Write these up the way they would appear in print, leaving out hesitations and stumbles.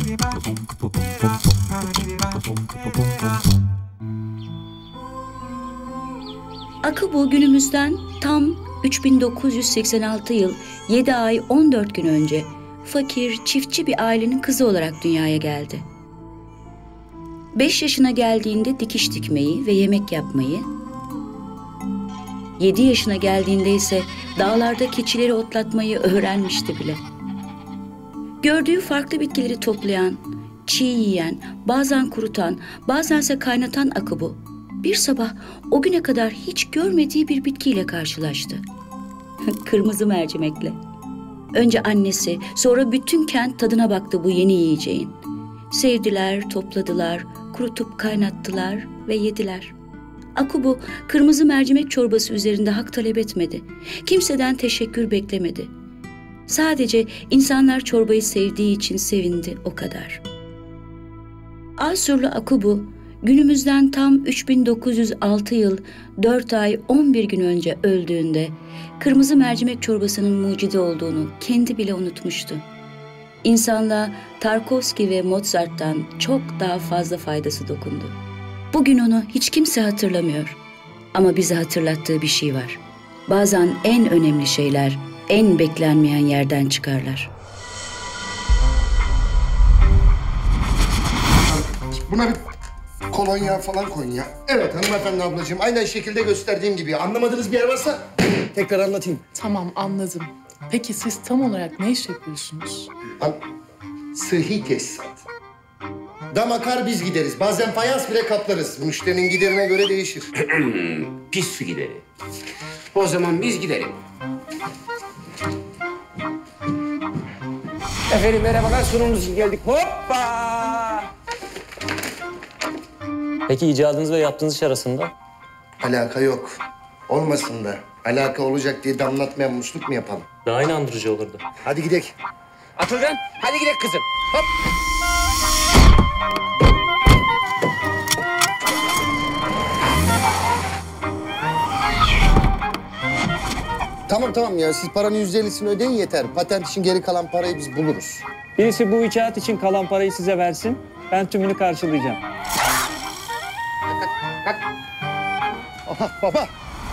Akubu günümüzden tam 3986 yıl 7 ay 14 gün önce fakir, çiftçi bir ailenin kızı olarak dünyaya geldi. 5 yaşına geldiğinde dikiş dikmeyi ve yemek yapmayı, 7 yaşına geldiğinde ise dağlarda keçileri otlatmayı öğrenmişti bile. Gördüğü farklı bitkileri toplayan, çiğ yiyen, bazen kurutan, bazense kaynatan Akubu, bir sabah o güne kadar hiç görmediği bir bitkiyle karşılaştı. Kırmızı mercimekle. Önce annesi, sonra bütün kent tadına baktı bu yeni yiyeceğin. Sevdiler, topladılar, kurutup kaynattılar ve yediler. Akubu, kırmızı mercimek çorbası üzerinde hak talep etmedi. Kimseden teşekkür beklemedi. Sadece insanlar çorbayı sevdiği için sevindi, o kadar. Asurlu Akubu, günümüzden tam 3906 yıl, 4 ay 11 gün önce öldüğünde kırmızı mercimek çorbasının mucidi olduğunu kendi bile unutmuştu. İnsanlığa Tarkovski ve Mozart'tan çok daha fazla faydası dokundu. Bugün onu hiç kimse hatırlamıyor. Ama bize hatırlattığı bir şey var. Bazen en önemli şeyler en beklenmeyen yerden çıkarlar. Buna bir kolonya falan koyun ya. Evet hanımefendi ablacığım, aynen şekilde gösterdiğim gibi. Anlamadığınız bir yer varsa tekrar anlatayım. Tamam, anladım. Peki siz tam olarak ne iş yapıyorsunuz? Sıhhi tesisat. Dam akar biz gideriz. Bazen fayans bile kaplarız. Müşterinin giderine göre değişir. Pis su gideri. O zaman biz gidelim. Efendim merhabalar, sunumumuz için geldik. Hoppa! Peki icadınız ve yaptığınız iş arasında? Alaka yok. Olmasın da. Alaka olacak diye damlatmayan musluk mu yapalım? Daha inandırıcı olurdu. Hadi gidelim. Atılgan, hadi gidelim kızım. Hop! Tamam ya, siz paranın %50'sini ödeyin yeter. Patent için geri kalan parayı biz buluruz. Birisi bu icat için kalan parayı size versin. Ben tümünü karşılayacağım. Aha baba.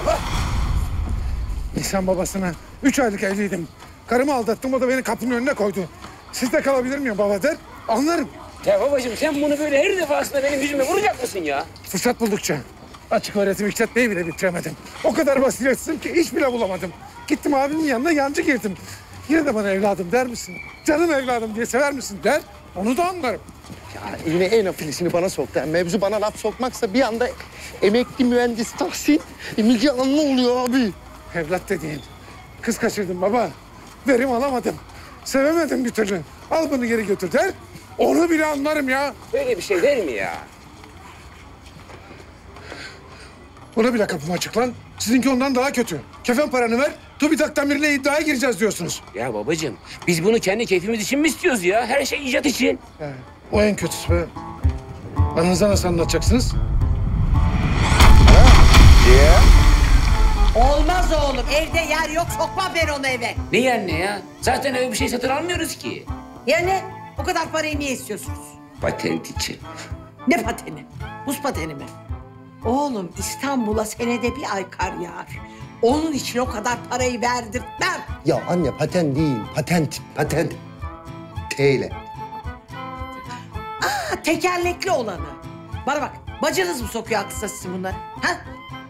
İnsan babasına 3 aylık evliydim. Karımı aldattım, o da beni kapının önüne koydu. Sizde kalabilir miyim baba der, anlarım. Ya babacığım sen bunu böyle her defasında benim yüzüme vuracak mısın ya? Fırsat buldukça. Açık öğretim işletmeyi bile bitiremedim. O kadar basiretsizim ki iş bile bulamadım. Gittim abimin yanına yancı girdim. Yine de bana evladım der misin? Canım evladım diye sever misin der. Onu da anlarım. Ya yine en afilisini bana soktu. Yani mevzu bana laf sokmaksa bir anda emekli mühendis Tahsin Müge Anlı oluyor abi. Evlat dediğin. Kız kaçırdım baba. Verim alamadım. Sevemedim bir türlü. Al bunu geri götür der. Onu bile anlarım ya. Böyle bir şey değil mi ya? Ona bile kapımı açık lan. Sizinki ondan daha kötü. Kefen paranı ver. TÜBİTAK'tan birine iddiaya gireceğiz diyorsunuz. Ya babacığım biz bunu kendi keyfimiz için mi istiyoruz ya? Her şey icat için. He, o en kötüsü be. Anınıza nasıl anlatacaksınız? Olmaz oğlum. Evde yer yok. Sokma ben onu eve. Ne anne ya? Zaten öyle bir şey satın almıyoruz ki. Ya ne? O kadar parayı niye istiyorsunuz? Patent için. Ne pateni? Buz pateni mi? Oğlum İstanbul'a senede bir ay kar yağar. Onun için o kadar parayı verdirtmem. Ya anne patent değil, patent. T ile. Aa, tekerlekli olanı. Bana bak, bacınız mı sokuyor aklınıza sizin bunları? Ha?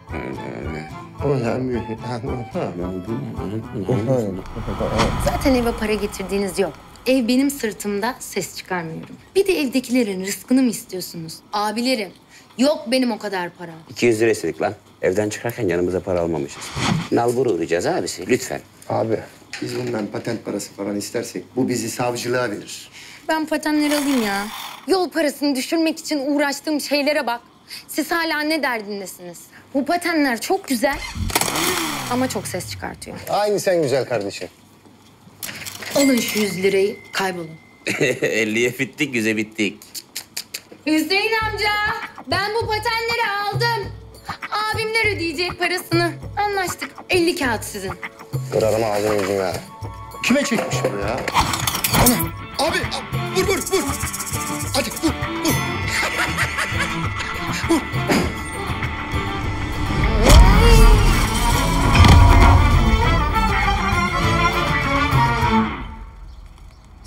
Zaten eve para getirdiğiniz yok. Ev benim sırtımda, ses çıkarmıyorum. Bir de evdekilerin rızkını mı istiyorsunuz? Abilerim, yok benim o kadar param. 200 lira istedik lan. Evden çıkarken yanımıza para almamışız. Nalbur uğrayacağız abisi lütfen. Abi biz bundan patent parası falan istersek bu bizi savcılığa verir. Ben patenleri alayım ya. Yol parasını düşürmek için uğraştığım şeylere bak. Siz hala ne derdindesiniz? Bu patenler çok güzel ama çok ses çıkartıyor. Aynı sen güzel kardeşim. Alın şu 100 lirayı, kaybolun. 50'ye bittik, 100'e bittik. Hüseyin amca, ben bu patenleri aldım. Abimler ödeyecek parasını. Anlaştık. 50 kağıt sizin. Kırarım ağzını yüzünü ya. Kime çekmiş bu ya? Ana, abi vur.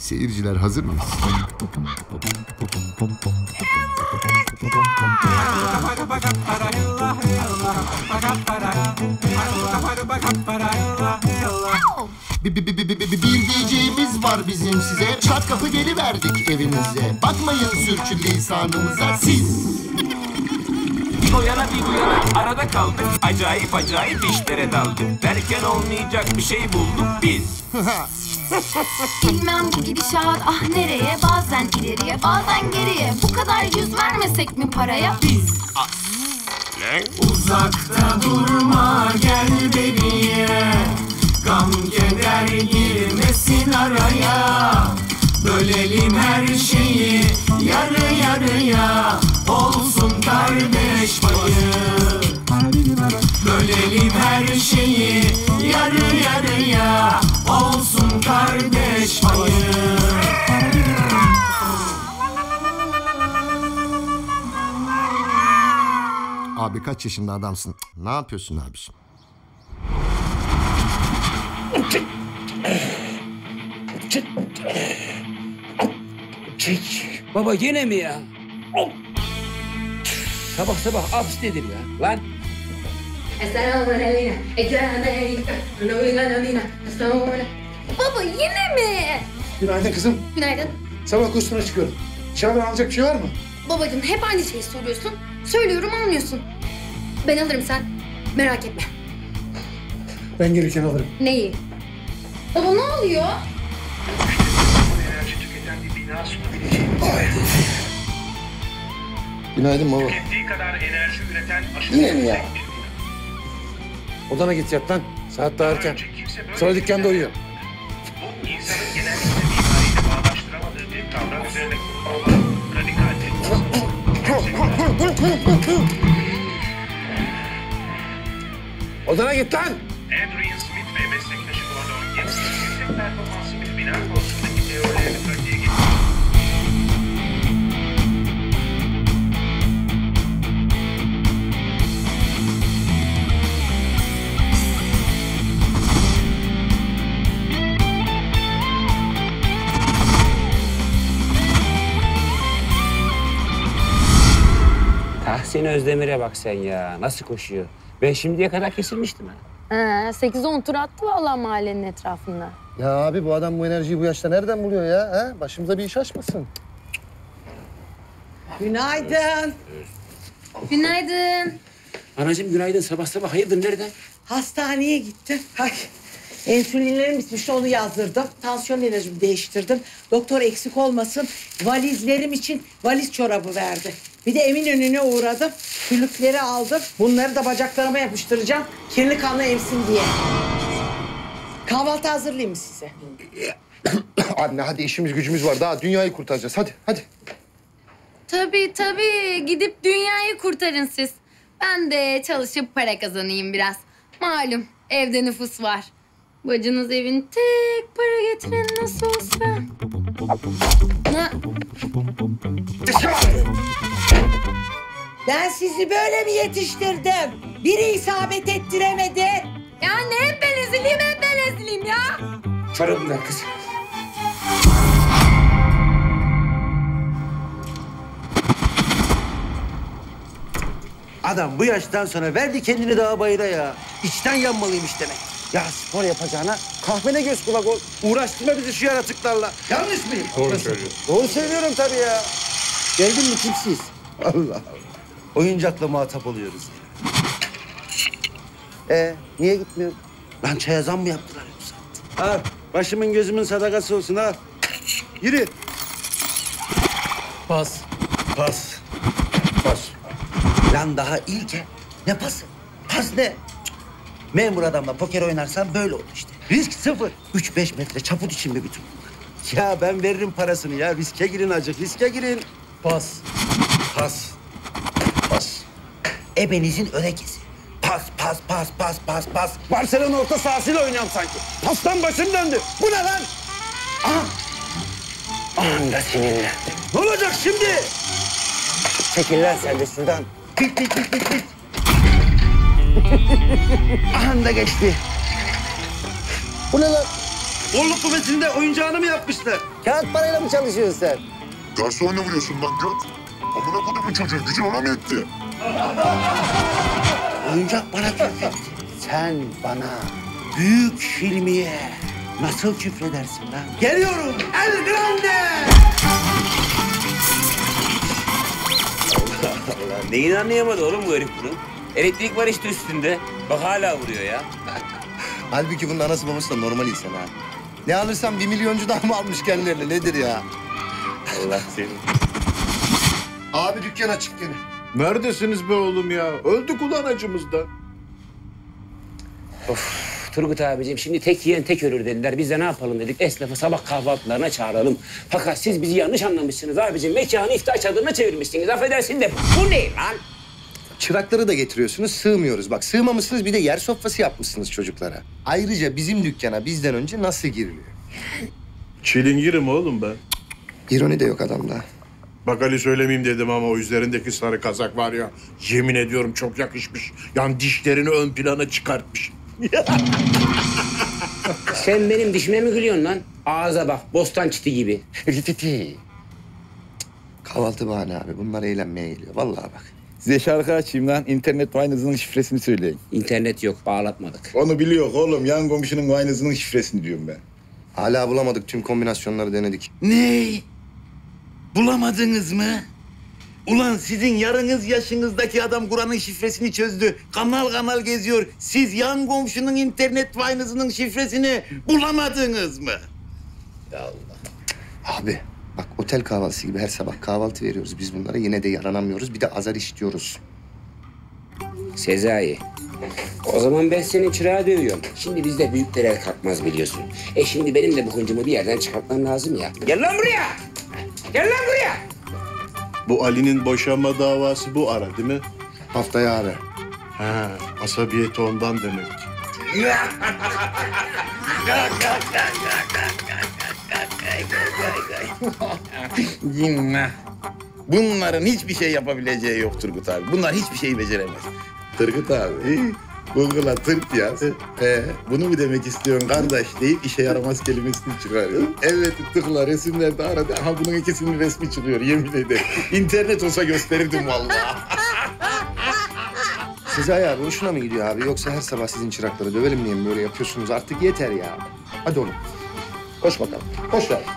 Seyirciler hazır mıyız? Bir diyeceğimiz var bizim size. Çat kapı geliverdik evinize. Bakmayın sürçülisanımıza siz. O yana bir bu yana arada kaldık. Acayip acayip işlere daldık. Derken olmayacak bir şey bulduk biz. Bilmem bu gidişat ah nereye, bazen ileriye bazen geriye. Bu kadar yüz vermesek mi paraya biz? Uzakta durma gel beriye. Gam keder girmesin araya. Bölelim her şeyi yarı yarıya. Olsun kardeş payı. Bölelim her şeyi yarı yarıya. Olsun kardeş payı. Abi kaç yaşında adamsın? Ne yapıyorsun abiciğim? Baba yine mi ya? Sabah sabah abs nedir ya? Lan Baba yine mi? Günaydın kızım. Günaydın. Sabah kursuna çıkıyorum. Dışarıdan alacak bir şey var mı? Babacığım hep aynı şeyi soruyorsun. Söylüyorum almıyorsun. Ben alırım sen. Merak etme. Ben gelirken alırım. Neyi? Baba ne oluyor? Enerji tüketen bir bina sunabileceği Günaydın baba. tükettiği kadar enerji üreten aşırı Yine mi ya? yüksek bir bina. Odana git yat lan. Saat daha erken. Önce kimse böyle Sonra bir dükkanda bina uyuyor. Bu insanın genellikle mimariyle bağdaştıramadığı bir kavram üzerine kurulu olan radikal Odana git lan. Adrian Smith ve meslektaşı Gordon Gibbs yüksek performanslı bir bina konusundaki teorilerini pratiğe getirdi. Tahsin Özdemir'e bak sen ya. Nasıl koşuyor? Ben şimdiye kadar kesilmiştim ha. 8-10 tur attı vallahi mahallenin etrafında. Ya abi bu adam bu enerjiyi bu yaşta nereden buluyor ya? Ha? Başımıza bir iş açmasın. Günaydın. Günaydın. Anacığım günaydın. Sabah sabah hayırdır nereden? Hastaneye gittim. Ay, insülinlerim bitmişti, onu yazdırdım. Tansiyon ilacımı değiştirdim. Doktor eksik olmasın, valizlerim için valiz çorabı verdi. Bir de Eminönü'ne uğradım. Külükleri aldım. Bunları da bacaklarıma yapıştıracağım. Kirli kanla emsin diye. Kahvaltı hazırlayayım mı size? Anne hadi işimiz gücümüz var. Daha dünyayı kurtaracağız. Hadi hadi. Tabii. Gidip dünyayı kurtarın siz. Ben de çalışıp para kazanayım biraz. Malum evde nüfus var. Bacınız evin tek para getiren nasıl olsa. Ben sizi böyle mi yetiştirdim? Biri isabet ettiremedi. Ya ne hep ben ezileyim ya. Çorabını ver kız. Adam bu yaştan sonra verdi kendini daha bayıra ya. İçten yanmalıymış demek. Ya spor yapacağına kahvene göz kulak ol. Uğraştırma bizi şu yaratıklarla. Yanlış mıyım? Doğru söylüyorsun. Doğru söylüyorum tabii ya. Geldin mi kimsiz? Allah Allah. Oyuncakla muhatap oluyoruz. Niye gitmiyorsun? Lan çaya zam mı yaptılar yoksa? Al başımın gözümün sadakası olsun al. Yürü. Pas. Pas. Pas. Lan daha ilke. Ne pası? Pas ne? Cık. Memur adamla poker oynarsan böyle olur işte. Risk sıfır. 3-5 metre çaput için mi bütün bunlar? Ya ben veririm parasını ya. Riske girin acık. Riske girin. Pas. Pas. Pas. Ebenizin örekesi. Pas, pas, pas, pas, pas, pas. Barcelona orta sahasıyla oynuyorum sanki. Pastan başım döndü. Bu ne lan? Aha. Anda sinirlendim. Ne olacak şimdi? Çekil lan sen de şuradan. Pit, pit, pit, pit, pit. Aha da geçti. Bu ne lan? Kolluk kuvvetinde oyuncağını mı yapmışlar? Kağıt parayla mı çalışıyorsun sen? Garsonla vuruyorsun lan göt. Amına kodumun çocuğu gücün ona mı etti? Oyuncak bana küfretti. Sen bana büyük filmiye nasıl küfredersin lan? Geliyorum El Grande! Allah, neyini anlayamadı oğlum bu herif bunun? Elektrik var işte üstünde. Bak hala vuruyor ya. Halbuki bunun anası babası da normal insan ha. Ne alırsam 1 milyoncu daha mı almış kendilerine nedir ya? Allah seni. Abi dükkan açık gene. Neredesiniz be oğlum ya? Öldük ulan acımızdan. Turgut abicim şimdi tek yiyen tek ölür dediler. Biz de ne yapalım dedik. Esnafı sabah kahvaltılarına çağıralım. Fakat siz bizi yanlış anlamışsınız abicim. Mekanı iftar çadırına çevirmişsiniz. Affedersin de bu ne lan? Çırakları da getiriyorsunuz, sığmıyoruz. Bak sığmamışsınız bir de yer sofrası yapmışsınız çocuklara. Ayrıca bizim dükkana bizden önce nasıl giriliyor? Çilingirim oğlum ben. İroni de yok adamda. Bak Ali söylemeyeyim dedim ama o üzerindeki sarı kazak var ya... ...yemin ediyorum çok yakışmış. Yani dişlerini ön plana çıkartmış. Sen benim dişime mi gülüyorsun lan? Ağza bak, bostan çiti gibi. Kahvaltı bahane abi. Bunlar eğlenmeye geliyor. Vallahi bak. Size şarkı açayım lan. İnternet Wine'ınızın şifresini söyleyin. İnternet yok, bağlatmadık. Onu biliyor oğlum. Yan komşunun Wine'ınızın şifresini diyorum ben. Hala bulamadık. Tüm kombinasyonları denedik. Ne? Bulamadınız mı? Ulan sizin yarınız yaşınızdaki adam Kur'an'ın şifresini çözdü. Kanal kanal geziyor. Siz yan komşunun internet Wine'ınızın şifresini bulamadınız mı? Ya Allah. Abi bak otel kahvaltısı gibi her sabah kahvaltı veriyoruz biz bunlara. Yine de yaranamıyoruz. Bir de azar işliyoruz. Sezai, o zaman ben senin çırağı dövüyorum. Şimdi bizde büyükler el kalkmaz biliyorsun. Şimdi benim de bu hıncımı bir yerden çıkartmam lazım ya. Gel lan buraya! Gel lan buraya! Bu Ali'nin boşanma davası bu ara değil mi? Haftaya abi. Ha, asabiyeti ondan demek. Cinnah. Bunların hiçbir şey yapabileceği yok Turgut abi. Bunlar hiçbir şeyi beceremez. Turgut abi, Google'a tırt yaz. Bunu mu demek istiyorsun kardeş deyip işe yaramaz kelimesini çıkarıyor. Evet tıkla resimlerde arada. Aha bunun ikisinin resmi çıkıyor yemin ederim. İnternet olsa gösterirdim vallahi. Sezai abi hoşuna mı gidiyor abi? Yoksa her sabah sizin çırakları dövelim diye mi böyle yapıyorsunuz? Artık yeter ya. Hadi oğlum. Koş bakalım. Koş ver.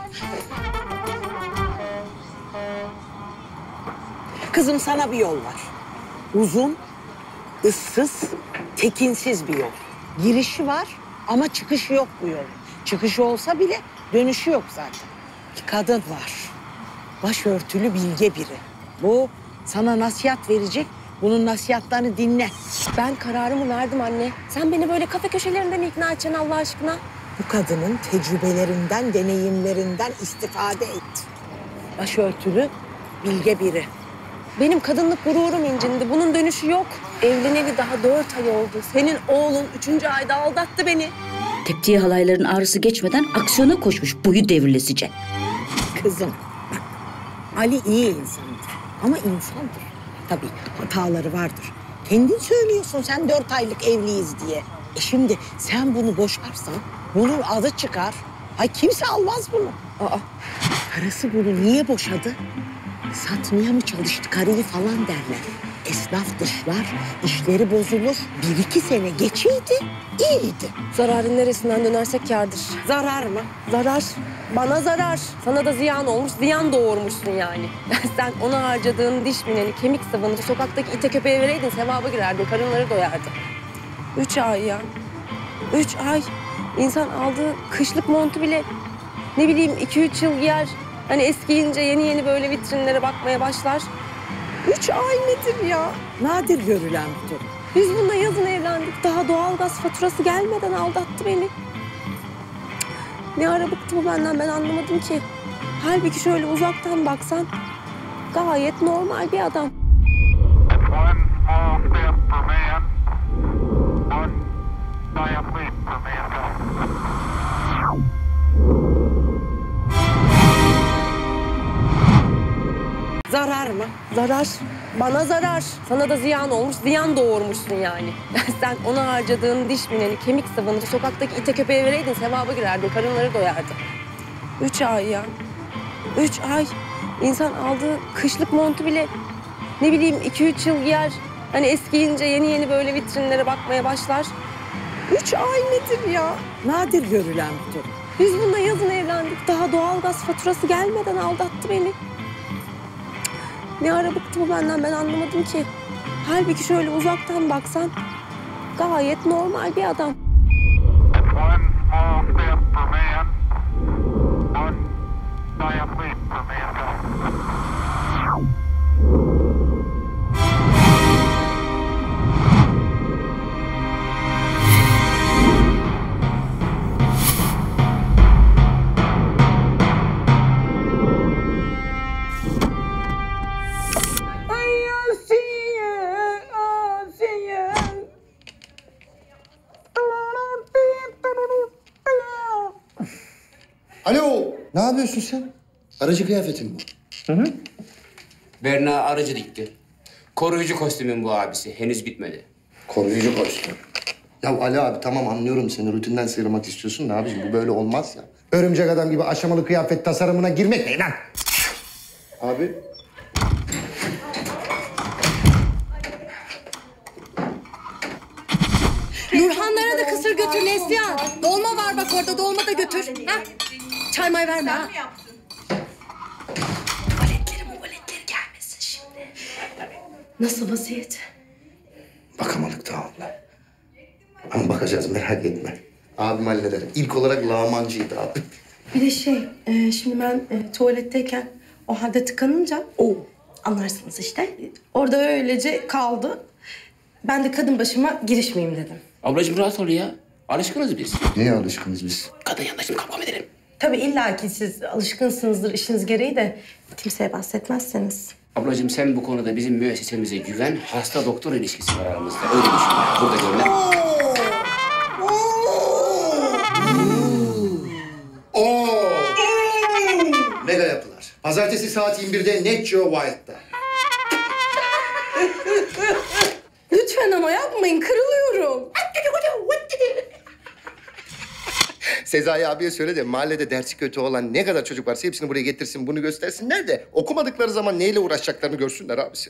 Kızım sana bir yol var. Uzun, ıssız, tekinsiz bir yol. Girişi var ama çıkışı yok bu yolun. Çıkışı olsa bile dönüşü yok zaten. Bir kadın var. Başörtülü bilge biri. Bu sana nasihat verecek. Bunun nasihatlerini dinle. Ben kararımı verdim anne. Sen beni böyle kafe köşelerinden ikna edeceksin Allah aşkına. Bu kadının tecrübelerinden, deneyimlerinden istifade et. Başörtülü bilge biri. Benim kadınlık gururum incindi. Bunun dönüşü yok. Evleneli daha 4 ay oldu. Senin oğlun 3. ayda aldattı beni. Teptiği halayların ağrısı geçmeden aksiyona koşmuş boyu devrilesice. Kızım bak Ali iyi insandır ama insandır. Tabii hataları vardır. Kendin söylüyorsun sen 4 aylık evliyiz diye. Şimdi sen bunu boşarsan bunun adı çıkar. Ay kimse almaz bunu. Karısı bunu niye boşadı? Satmaya mı çalıştı karıyı falan derler. Esnaf dışlar, işleri bozulur. 1-2 sene geçiydi, iyiydi. Zararın neresinden dönersek kârdır. Zarar mı? Zarar. Bana zarar. Sana da ziyan olmuş, ziyan doğurmuşsun yani. Sen ona harcadığın diş mineni, kemik sıvını sokaktaki ite köpeğe vereydin sevaba girerdin, karınları doyardı. 3 ay ya. 3 ay. İnsan aldığı kışlık montu bile ne bileyim 2-3 yıl giyer. Hani eskiyince yeni böyle vitrinlere bakmaya başlar. 3 ay nedir ya? Nadir görülen bir durum. Biz bununla yazın evlendik. Daha doğalgaz faturası gelmeden aldattı beni. Ne ara bıktı bu benden ben anlamadım ki. Halbuki şöyle uzaktan baksan gayet normal bir adam. Zarar mı? Zarar. Bana zarar. Sana da ziyan olmuş, ziyan doğurmuşsun yani. Sen ona harcadığın diş mineni, kemik sıvını sokaktaki ite köpeğe vereydin sevaba girerdin, karınları doyardı. 3 ay ya. 3 ay. İnsan aldığı kışlık montu bile ne bileyim 2-3 yıl giyer. Hani eskiyince yeni böyle vitrinlere bakmaya başlar. 3 ay nedir ya? Nadir görülen bir durum. Biz bununla yazın evlendik. Daha doğalgaz faturası gelmeden aldattı beni. Ne ara bıktı bu benden, ben anlamadım ki. Halbuki şöyle uzaktan baksan gayet normal bir adam. Alo, ne yapıyorsun sen? Aracı kıyafetin bu. Hı. Berna aracı dikti. Koruyucu kostümün bu abisi. Henüz bitmedi. Koruyucu kostüm. Ya Ali abi tamam anlıyorum seni. Rutinden sıyrılmak istiyorsun da abiciğim bu böyle olmaz ya. Örümcek adam gibi aşamalı kıyafet tasarımına girmek ne lan? Abi. Nurhanlara da kısır götür Neslihan. Dolma var bak orada, dolma da götür. Ha? Çay may verme ha. Valetleri gelmesin şimdi. Nasıl vaziyet? Bakamadık daha onunla. Ama bakacağız merak etme. Abim halleder. İlk olarak lağmancıydı abi. Bir de şimdi ben tuvaletteyken o halde tıkanınca anlarsınız işte. Orada öylece kaldı. Ben de kadın başıma girişmeyeyim dedim. Ablacığım rahat ol ya. Alışkınız biz. Neye alışkınız biz? Kadın yanında şimdi kavga edelim. Tabii illaki siz alışkınsınızdır işiniz gereği de kimseye bahsetmezseniz. Ablacığım sen bu konuda bizim müessesemize güven. Hasta doktor ilişkisi var aramızda. Öyle düşün ya. Burada görünen. Mega yapılar. Pazartesi saat 21'de Net Geo Wild'da. Lütfen ama yapmayın, kırılıyorum. Sezai abiye söyle de mahallede dersi kötü olan ne kadar çocuk varsa hepsini buraya getirsin, bunu göstersinler de okumadıkları zaman neyle uğraşacaklarını görsünler abisi.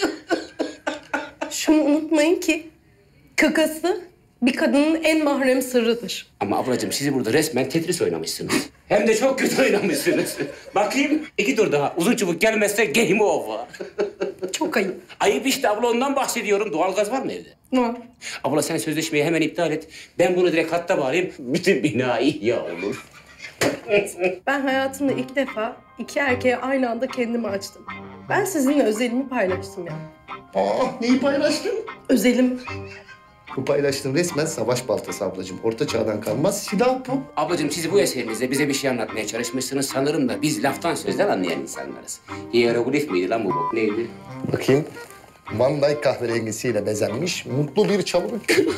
Şunu unutmayın ki kakası bir kadının en mahrem sırrıdır. Ama ablacığım sizi burada resmen Tetris oynamışsınız. Hem de çok kötü oynamışsınız. Bakayım 2 tur daha. Uzun çubuk gelmezse game over. Çok ayıp. Ayıp işte abla, ondan bahsediyorum. Doğalgaz var mı evde? Var. Abla sen sözleşmeyi hemen iptal et. Ben bunu direkt hatta bağlayayım. Bütün bina ihya olur. Ben hayatımda ilk defa 2 erkeğe aynı anda kendimi açtım. Ben sizinle özelimi paylaştım ya. Neyi paylaştın? Özelim. Bu paylaştığın resmen savaş baltası ablacığım. Orta çağdan kalmaz silah bu. Ablacığım siz bu eserinizde bize bir şey anlatmaya çalışmışsınız. Sanırım da biz laftan sözden anlayan insanlarız. Hieroglif miydi lan bu bok? Neydi? Bakayım. Van Dyke kahverengisiyle bezenmiş mutlu bir çalım.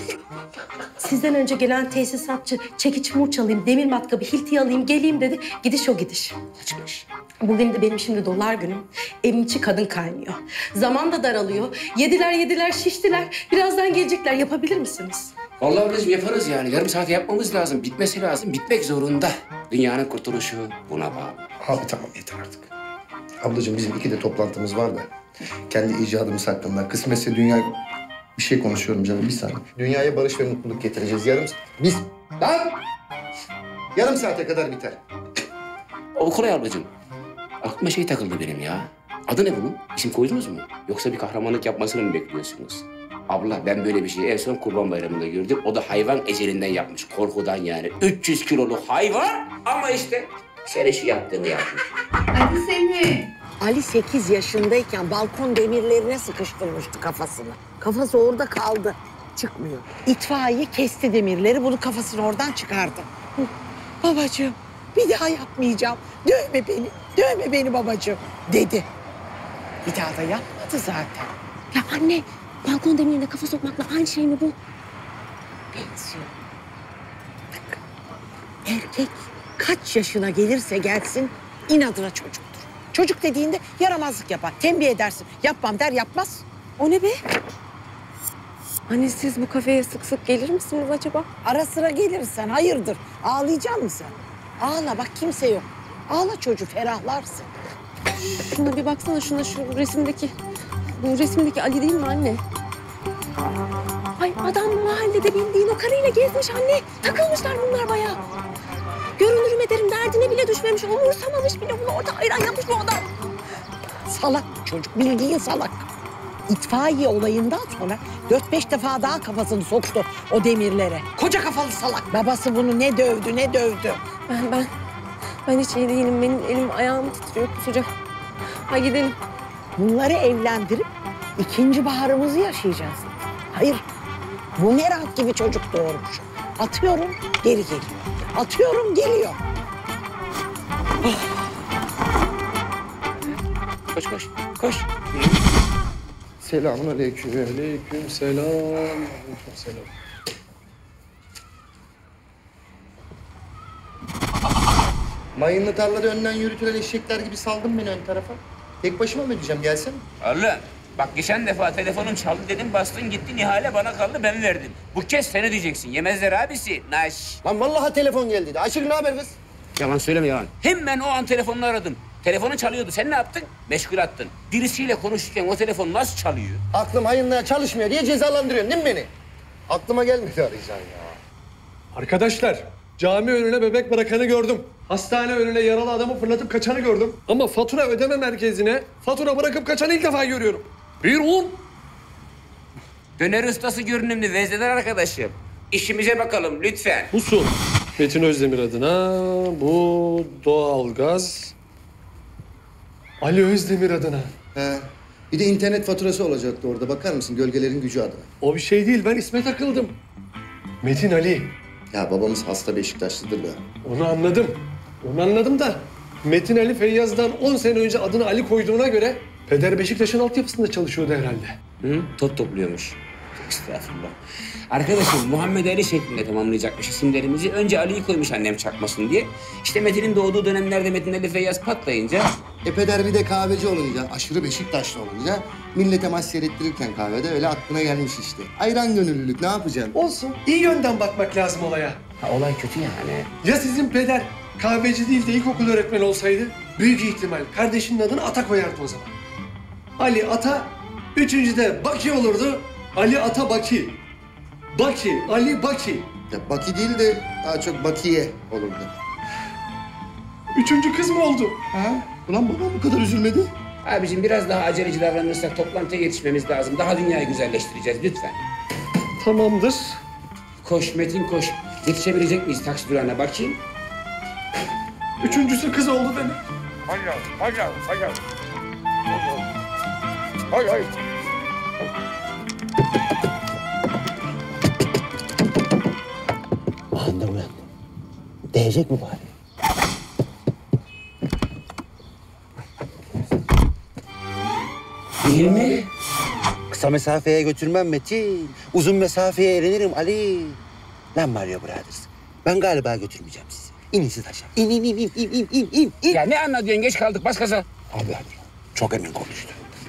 Sizden önce gelen tesisatçı çekiç murç alayım, demir matkabı, hilti alayım, geleyim dedi. Gidiş o gidiş. Kaçmış. Bugün de benim şimdi dolar günüm. Evin içi kadın kaynıyor. Zaman da daralıyor. Yediler, şiştiler. Birazdan gelecekler. Yapabilir misiniz? Vallahi ablacığım yaparız yani. Yarım saate yapmamız lazım. Bitmesi lazım. Bitmek zorunda. Dünyanın kurtuluşu buna bağlı. Abi tamam yeter artık. Ablacığım bizim 2 de toplantımız var da. Kendi icadımız hakkında. Kısmetse dünya... Bir şey konuşuyorum canım bir saniye. Dünyaya barış ve mutluluk getireceğiz. Lan! Yarım saate kadar biter. O kolay ablacığım. Aklıma şey takıldı benim ya. Adı ne bunun? İsim koydunuz mu? Yoksa bir kahramanlık yapmasını mı bekliyorsunuz? Abla ben böyle bir şeyi en son Kurban Bayramı'nda gördüm. O da hayvan ecelinden yapmış. Korkudan yani. 300 kiloluk hayvan ama işte senin şu yaptığını yapmış. Hadi seni. Ali 8 yaşındayken balkon demirlerine sıkıştırmıştı kafasını. Kafası orada kaldı. Çıkmıyor. İtfaiye kesti demirleri, bunu kafasını oradan çıkardı. Babacığım, bir daha yapmayacağım. Dövme beni babacığım dedi. Bir daha da yapmadı zaten. Ya anne, balkon demirine kafa sokmakla aynı şey mi bu? Benziyor. Bak, erkek kaç yaşına gelirse gelsin inadına çocuktur. Çocuk dediğinde yaramazlık yapar. Tembih edersin. Yapmam der, yapmaz. O ne be? Hani siz bu kafeye sık sık gelir misiniz acaba? Ara sıra gelirsen hayırdır? Ağlayacak mısın? Ağla bak, kimse yok. Ağla çocuğu, ferahlarsın. Şuna bir baksana, şuna, şu resimdeki. Bu resimdeki Ali değil mi anne? Ay adam mahallede bildiğin o karıyla gezmiş anne. Takılmışlar bunlar bayağı. Görünürüm ederim derdine bile düşmemiş. Umursamamış bile, bunu orada ayran yapmış bu adam. Salak çocuk, bildiğin salak. İtfaiye olayından sonra 4-5 defa daha kafasını soktu o demirlere. Koca kafalı salak. Babası bunu ne dövdü, ne dövdü. Ben hiç iyi değilim. Benim elim ayağım titriyor, kusacağım. Hadi gidelim. Bunları evlendirip ikinci baharımızı yaşayacağız. Hayır, bu ne rahat gibi çocuk doğurmuş. Atıyorum, geri geliyor. Atıyorum, geliyor. Koş koş, koş. Selamun aleyküm. Aleyküm selam. Mayınlı tarlada önden yürütülen eşekler gibi saldın beni ön tarafa. Tek başıma mı ödeyeceğim? Gelsene. Oğlum bak geçen defa telefonun çaldı dedim, bastın gitti, ihale bana kaldı, ben verdim. Bu kez sen ödeyeceksin. Yemezler abisi. Naş. Lan vallahi telefon geldi. Ayşegül ne haber kız? Yalan söyleme yalan. Hemen o an telefonunu aradım. Telefonu çalıyordu. Sen ne yaptın? Meşgul attın. Birisiyle konuşurken o telefon nasıl çalıyor? Aklım hayınlığa çalışmıyor diye cezalandırıyorsun değil mi beni? Aklıma gelmedi arayacaksın ya. Arkadaşlar, cami önüne bebek bırakanı gördüm. Hastane önüne yaralı adamı fırlatıp kaçanı gördüm. Ama fatura ödeme merkezine fatura bırakıp kaçanı ilk defa görüyorum. Bir un. Döner ustası görünümlü vezneler arkadaşım. İşimize bakalım lütfen. Usul. Metin Özdemir adına, bu doğalgaz. Ali Özdemir adına. He. Bir de internet faturası olacaktı orada. Bakar mısın? Gölgelerin gücü adına. O bir şey değil, ben isme takıldım. Metin Ali. Ya babamız hasta Beşiktaşlıdır da. Onu anladım. Onu anladım da Metin Ali Feyyaz'dan 10 sene önce adını Ali koyduğuna göre peder Beşiktaş'ın altyapısında çalışıyordu herhalde. Hı? Top topluyormuş. Estağfurullah. Arkadaşım Muhammed Ali şeklinde tamamlayacakmış isimlerimizi. Önce Ali'yi koymuş annem çakmasın diye. İşte Metin'in doğduğu dönemlerde Metin Ali Feyyaz patlayınca... Peder bir de kahveci olunca, aşırı Beşiktaşlı olunca... millete maç seyrettirirken kahvede öyle aklına gelmiş işte. Ayran gönüllülük, ne yapacaksın? Olsun. İyi yönden bakmak lazım olaya. Ha, olay kötü yani. Ya sizin peder kahveci değil de ilkokul öğretmeni olsaydı? Büyük ihtimal kardeşinin adını Ata koyardı o zaman. Ali Ata, üçüncüde Baki olurdu. Ali Ata Baki. Baki, Ali Baki. Ya Baki değil de daha çok Bakiye olurdu. Üçüncü kız mı oldu? Ha? Ulan babam bu kadar üzülmedi. Abicim biraz daha aceleci davranırsak toplantıya yetişmemiz lazım. Daha dünyayı güzelleştireceğiz lütfen. Tamamdır. Koş Metin koş. Yetişebilecek miyiz taksi durağına bakayım? Üçüncüsü kız oldu demek. Hay. Anladım ben. Değecek mi bari? Değil mi? Kısa mesafeye götürmem Metin. Uzun mesafeye eğlenirim Ali. Lan Mario Brothers. Ben galiba götürmeyeceğim sizi. İnin siz aşağı. İn. Ya ne anlatıyorsun? Geç kaldık. Bas gaza. Abi çok emin konuştu.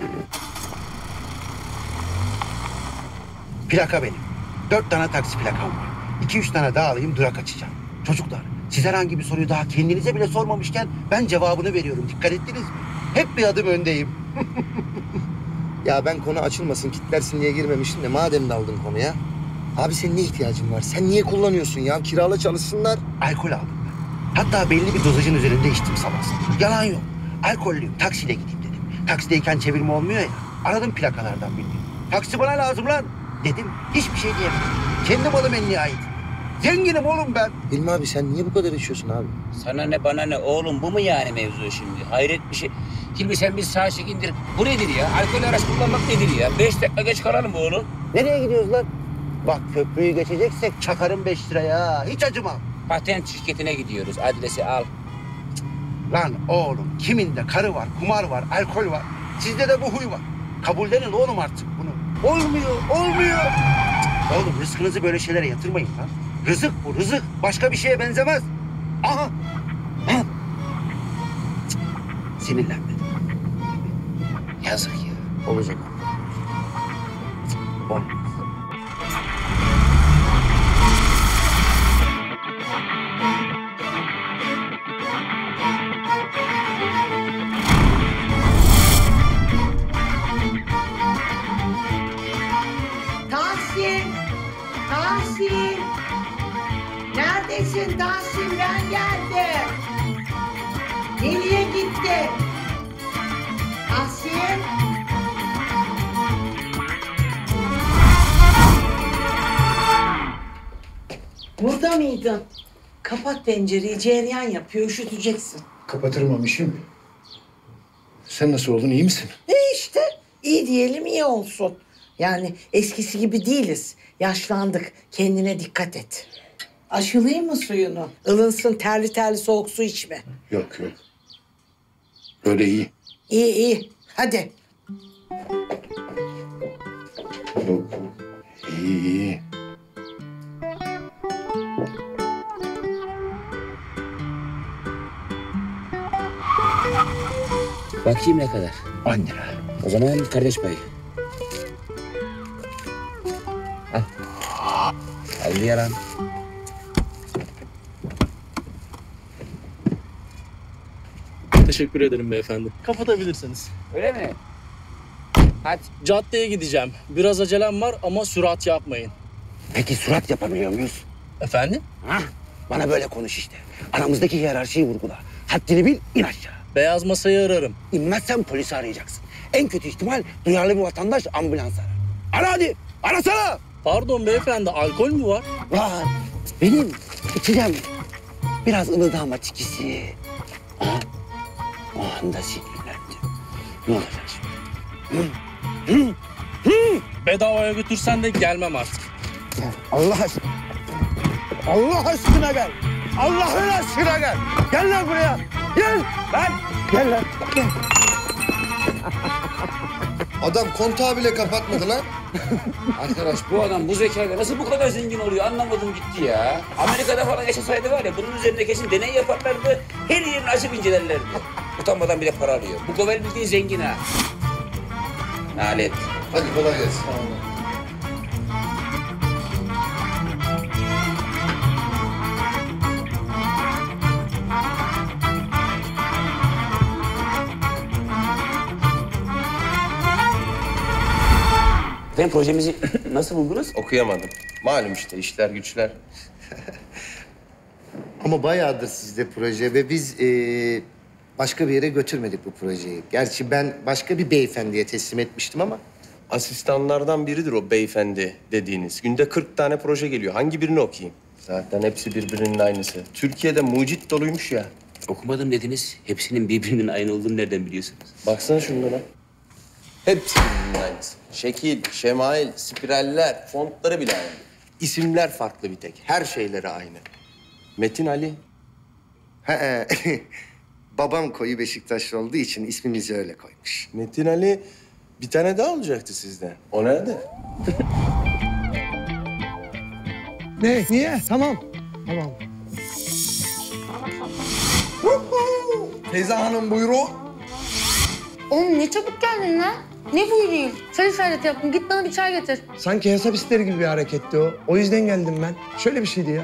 Plaka benim. 4 tane taksi plakam var. 2-3 tane daha alayım, durak açacağım. Çocuklar, siz herhangi bir soruyu daha kendinize bile sormamışken ben cevabını veriyorum. Dikkat ettiniz mi? Hep bir adım öndeyim. Ya ben konu açılmasın, kitlersin diye girmemiştim de madem daldın konuya. Abi senin ne ihtiyacın var? Sen niye kullanıyorsun ya? Kirala çalışsınlar. Alkol aldım ben. Hatta belli bir dozajın üzerinde içtim sabah. Yalan yok. Alkollüyüm, taksiyle gideyim dedim. Taksideyken çevirme olmuyor ya. Aradım plakalardan birini. Taksi bana lazım lan dedim. Hiçbir şey diyemedim. Kendi malım en nihayet. Zenginim oğlum ben. Hilmi abi sen niye bu kadar içiyorsun abi? Sana ne bana ne oğlum, bu mu yani mevzu şimdi? Hayret bir şey. Hilmi sen bir sağa çek indir. Bu nedir ya? Alkol araç kullanmak nedir ya? 5 dakika geç kalalım oğlum. Nereye gidiyoruz lan? Bak köprüyü geçeceksek çakarım 5 liraya. Hiç acımam. Patent şirketine gidiyoruz. Adresi al. Lan oğlum kiminde karı var, kumar var, alkol var. Sizde de bu huy var. Kabullenin oğlum artık bunu. Olmuyor. Oğlum rızkınızı böyle şeylere yatırmayın lan. Rızık bu, rızık. Başka bir şeye benzemez. Aha. Sinirlenme. Yazık ya. Olacak. Olmaz. Tahsin! Tahsin! Neredesin Tahsin? Ben geldim. Nereye gitti? Tahsin! Burada mıydın? Kapat pencereyi, cereyan yapıyor, üşüteceksin. Kapatırım amişim. Sen nasıl oldun, iyi misin? İşte, iyi diyelim iyi olsun. Yani eskisi gibi değiliz. Yaşlandık, kendine dikkat et. Aşılayayım mı suyunu? Ilınsın, terli terli soğuk su içme. Yok yok. Öyle iyi. İyi iyi, hadi. Yok. İyi iyi. Bakayım ne kadar? 10 lira. O zaman kardeş payı. Al. Al yaran. Teşekkür ederim beyefendi. Kapatabilirsiniz. Öyle mi? Hadi. Caddeye gideceğim. Biraz acelem var ama sürat yapmayın. Peki surat yapabiliyor muyuz? Efendim? Ha? Bana böyle konuş işte. Aramızdaki hiyerarşiyi vurgula. Haddini bil, in aşağı. Beyaz masayı ararım. İnmezsen polisi arayacaksın. En kötü ihtimal duyarlı bir vatandaş ambulans arar. Ara hadi, arasana. Pardon beyefendi, alkol mü var? Var. Benim içeceğim. Biraz ılıdağma tikisi. Ha? O anda sinirlendim. Ne olacak şimdi? Bedavaya götürsen de gelmem artık. Allah aşkına. Allah aşkına gel. Allah'ın aşkına gel. Gel lan buraya. Gel. Lan. Gel lan. Gel. Adam kontağı bile kapatmadı lan. Arkadaş bu adam bu zekayla nasıl bu kadar zengin oluyor anlamadım gitti ya. Amerika'da falan yaşasaydı var ya bunun üzerinde kesin deney yaparlardı. Her yerini açıp incelerlerdi. Utanmadan bile para alıyor. Bu Govel bildiğin zengin ha. Nalet. Hadi kolay gelsin. Efendim projemizi nasıl buldunuz? Okuyamadım. Malum işte işler güçler. Ama bayağıdır sizde proje ve biz başka bir yere götürmedik bu projeyi. Gerçi ben başka bir beyefendiye teslim etmiştim ama. Asistanlardan biridir o beyefendi dediğiniz. Günde 40 tane proje geliyor. Hangi birini okuyayım? Zaten hepsi birbirinin aynısı. Türkiye'de mucit doluymuş ya. Okumadım dediniz. Hepsinin birbirinin aynı olduğunu nereden biliyorsunuz? Baksana şunlara. Hepsi birbirinin aynısı. Şekil, şemail, spiraller, fontları bile aynı. İsimler farklı bir tek. Her şeyleri aynı. Metin Ali. Babam koyu Beşiktaşlı olduğu için ismimizi öyle koymuş. Metin Ali bir tane daha olacaktı sizden. O nerede? Ne? Niye? Tamam. Tamam. Feyza Hanım buyurun. Oğlum ne çabuk geldin lan. Ne buyurayım? Çay işareti yaptım. Git bana bir çay getir. Sanki hesap isteri gibi bir hareketti o. O yüzden geldim ben. Şöyle bir şeydi ya.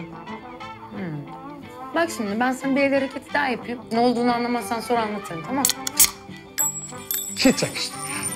Bak şimdi ben sana bir el hareketi daha yapayım. Ne olduğunu anlamazsan sonra anlatırım, tamam? Hiç yakıştı.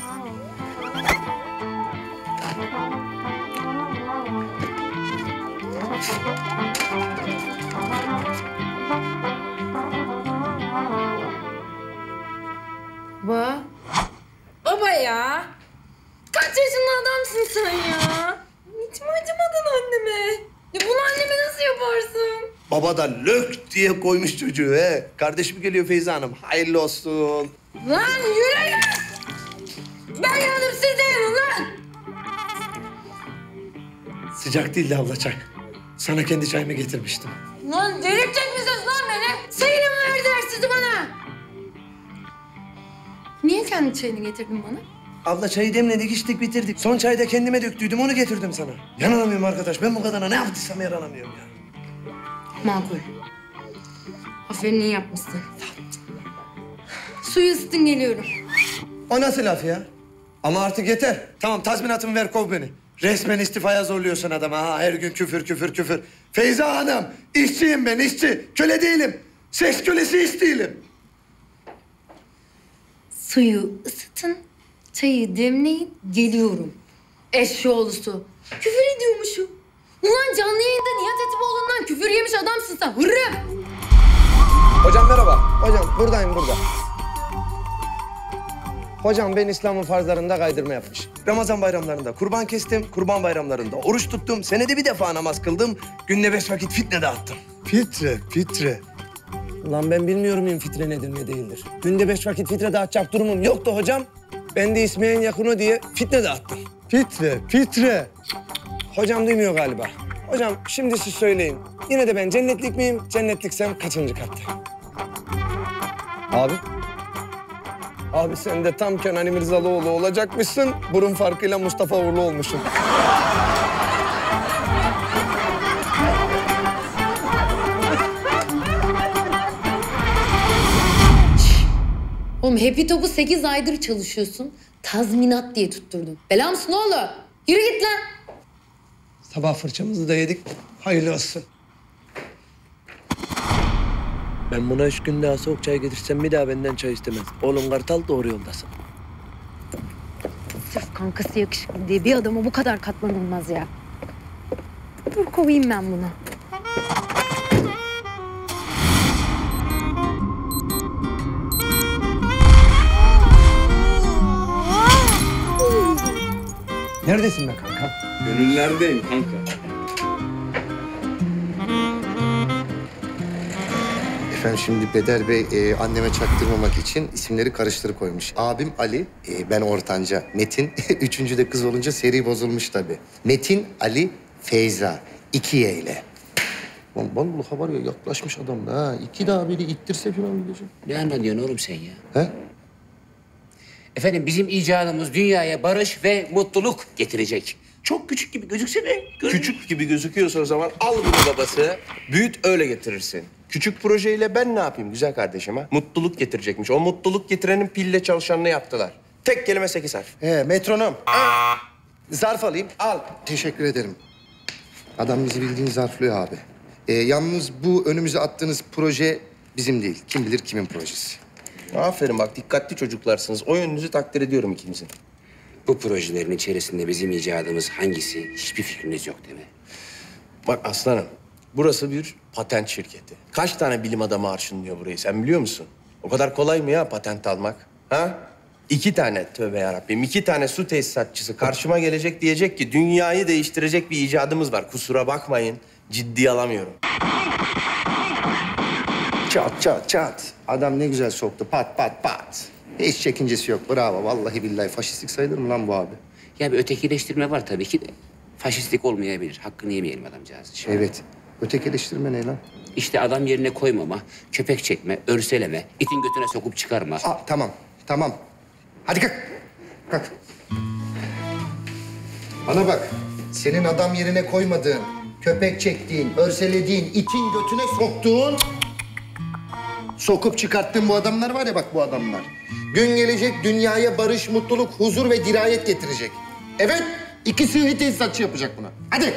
Baba ya. Kaç yaşında adamsın sen ya? Hiç mi acımadın anneme? Ya bunu anneme nasıl yaparsın? Baba da lök diye koymuş çocuğu he. Kardeşim geliyor Feyza Hanım. Hayırlı olsun. Lan yürü ya! Ben yandım siz de yanın lan! Sıcak değildi abla çay. Sana kendi çayımı getirmiştim. Lan delirtecek misiniz lan beni? Sayın mı verdiler sizi bana? Niye kendi çayını getirdin bana? Abla çayı demledik, içtik, bitirdik. Son çayı da kendime döktüydüm, onu getirdim sana. Yanılamıyorum arkadaş. Ben bu kadına ne yaptıysam yaranamıyorum ya. Makul. Aferin iyi yapmışsın. Suyu ısıtın geliyorum. O nasıl laf ya? Ama artık yeter. Tamam tazminatımı ver kov beni. Resmen istifaya zorluyorsun adama ha. Her gün küfür küfür küfür. Feyza Hanım işçiyim ben işçi. Köle değilim. Seks kölesi hiç değilim. Suyu ısıtın, çayı demleyin, geliyorum. Eşşoğlusu. Küfür ediyormuşum. Ulan canlı yayında Nihat Atipoğlu'ndan küfür yemiş adamsın sen. Hırrım. Hocam merhaba. Hocam buradayım burada. Hocam ben İslam'ın farzlarında kaydırma yapmış. Ramazan bayramlarında kurban kestim, kurban bayramlarında oruç tuttum. Senede bir defa namaz kıldım. Günde 5 vakit fitne dağıttım. Fitre. Ulan ben bilmiyorum fitre nedir ne değildir. Günde 5 vakit fitre dağıtacak durumum yoktu hocam. Ben de İsmail'in yakını diye fitne dağıttım. Fitre. Hocam duymuyor galiba. Hocam şimdi siz söyleyin. Yine de ben cennetlik miyim? Cennetliksem kaçıncı katta? Abi sen de tam Kenan İmirzalıoğlu olacakmışsın. Burun farkıyla Mustafa Uğurlu olmuşsun. Oğlum Happy Top'u 8 aydır çalışıyorsun. Tazminat diye tutturdun. Bela mısın oğlum? Yürü git lan. Sabah fırçamızı da yedik. Hayırlı olsun. Ben buna 3 gün daha soğuk çay getirsem bir daha benden çay istemez. Oğlum Kartal doğru yoldasın. Sırf kankası yakışıklı diye bir adama bu kadar katlanılmaz ya. Dur kovayım ben bunu. Neredesin be kanka? Gönüllerdeyim kanka. Efendim şimdi Bedel Bey anneme çaktırmamak için isimleri karıştırıp koymuş. Abim Ali, ben ortanca Metin. Üçüncü de kız olunca seri bozulmuş tabii. Metin, Ali, Feyza. 2 Y ile. Lan vallahi var ya yaklaşmış adam da ha. 2 daha biri ittirse falan gidecek. Ne anlatıyorsun oğlum sen ya? He? Efendim bizim icadımız dünyaya barış ve mutluluk getirecek. Çok küçük gibi gözükse de... Küçük gibi gözüküyorsa o zaman al bunu babası, büyüt öyle getirirsin. Küçük projeyle ben ne yapayım güzel kardeşim ha? Mutluluk getirecekmiş. O mutluluk getirenin pille çalışanını yaptılar. Tek kelime 8 harf. Metronom. Zarf alayım. Al. Teşekkür ederim. Adam bizi bildiğin zarflıyor abi. Yalnız bu önümüze attığınız proje bizim değil. Kim bilir kimin projesi. Aferin bak dikkatli çocuklarsınız. O yönünüzü takdir ediyorum ikinizin. Bu projelerin içerisinde bizim icadımız hangisi hiçbir fikriniz yok değil mi? Bak aslanım, burası bir patent şirketi. Kaç tane bilim adamı arşınlıyor burayı sen biliyor musun? O kadar kolay mı ya patent almak? Ha? 2 tane tövbe yarabbim, 2 tane su tesisatçısı karşıma gelecek diyecek ki dünyayı değiştirecek bir icadımız var. Kusura bakmayın, ciddiye alamıyorum. Çat. Adam ne güzel soktu. Pat. Hiç çekincesi yok. Bravo. Vallahi billahi faşistlik sayılır mı lan bu abi? Ya bir ötekileştirme var tabii ki de. Faşistlik olmayabilir. Hakkını yemeyelim adamcağız. Evet. Ötekileştirme ne lan? İşte adam yerine koymama, köpek çekme, örseleme, itin götüne sokup çıkarma. Tamam. Hadi kalk. Bana bak. Senin adam yerine koymadığın, köpek çektiğin, örselediğin, itin götüne soktuğun... Sokup çıkarttığın bu adamlar var ya bak bu adamlar. Gün gelecek dünyaya barış, mutluluk, huzur ve dirayet getirecek. Evet, 2 sivri tesisatçı yapacak bunu. Hadi.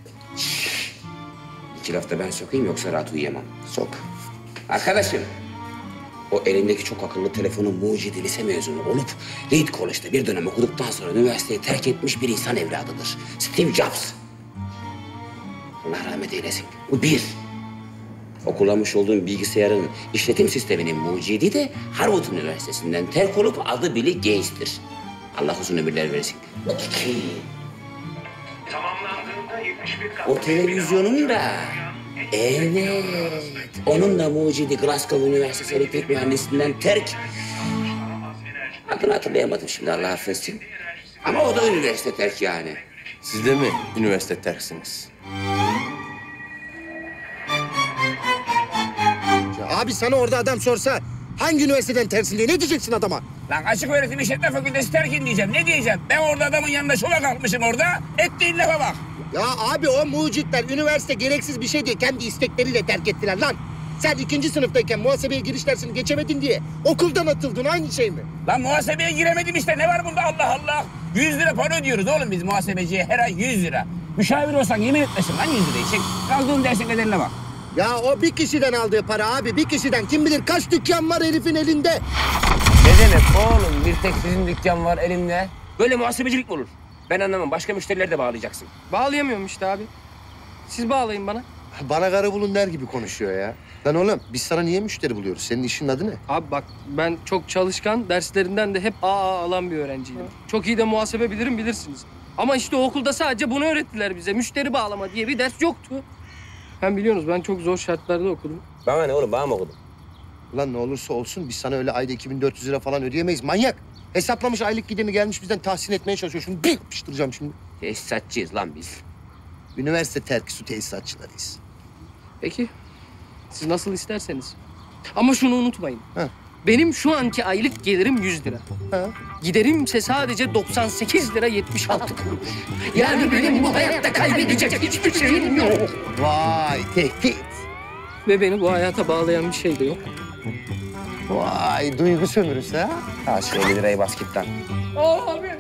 2 lafta ben sokayım yoksa rahat uyuyamam. Sok. Arkadaşım, o elindeki çok akıllı telefonun mucidi lise mezunu olup Reed College'da bir dönem okuduktan sonra üniversiteyi terk etmiş bir insan evladıdır. Steve Jobs. Allah rahmet eylesin. Bu bir. O kullanmış olduğum bilgisayarın işletim sisteminin mucidi de Harvard Üniversitesi'nden terk olup adı Bill Gates'tir. Allah uzun ömürler versin. 2. O televizyonun da... Evet. Onun da mucidi Glasgow Üniversitesi elektrik mühendisliğinden terk. Adını hatırlayamadım şimdi Allah affetsin. Ama o da üniversite terk yani. Siz de mi üniversite terksiniz? Abi sana orada adam sorsa hangi üniversiteden tersin diye ne diyeceksin adama? Lan açık öğretim işletme fakültesi terkin diyeceğim. Ne diyeceğim? Ben orada adamın yanında şova kalkmışım orada. Ettiğin lafa bak. Ya abi o mucitler üniversite gereksiz bir şey diye kendi istekleriyle terk ettiler lan. Sen 2. sınıftayken muhasebeye giriş dersini geçemedin diye okuldan atıldın, aynı şey mi? Lan muhasebeye giremedim işte. Ne var bunda Allah Allah? 100 lira para ödüyoruz oğlum biz muhasebeciye. Her ay 100 lira. Müşavir olsan yemin etmesin lan 100 lirayı. Çek. Kaldığın dersin kaderine bak. Ya o bir kişiden aldığı para abi, bir kişiden. Kim bilir kaç dükkan var herifin elinde. Ne demek oğlum? Bir tek sizin dükkan var elimde. Böyle muhasebecilik mi olur? Ben anlamam. Başka müşterileri de bağlayacaksın. Bağlayamıyorum işte abi. Siz bağlayın bana. Bana karı bulun der gibi konuşuyor ya. Lan oğlum biz sana niye müşteri buluyoruz? Senin işin adı ne? Abi bak ben çok çalışkan, derslerinden de hep AA alan bir öğrenciyim. Çok iyi de muhasebe bilirim, bilirsiniz. Ama işte o okulda sadece bunu öğrettiler bize. Müşteri bağlama diye bir ders yoktu. Hem biliyorsunuz ben çok zor şartlarda okudum. Bana ne oğlum? Bana mı okudun? Ulan ne olursa olsun biz sana öyle ayda 2400 lira falan ödeyemeyiz. Manyak. Hesaplamış aylık giderini gelmiş bizden tahsin etmeye çalışıyor. Şunu bir yapıştıracağım şimdi. Tesisatçıyız lan biz. Üniversite terkisi tesisatçılarıyız. Peki. Siz nasıl isterseniz. Ama şunu unutmayın. Ha. Benim şu anki aylık gelirim 100 lira. Ha. Giderimse sadece 98 lira 76 kuruş. Yani benim bu hayatta kaybedecek hiçbir şeyim yok. Vay tehdit. Ve beni bu hayata bağlayan bir şey de yok. Vay duygu sömürüsü ha. Ha şu 50 lirayı bas git lan. Abi.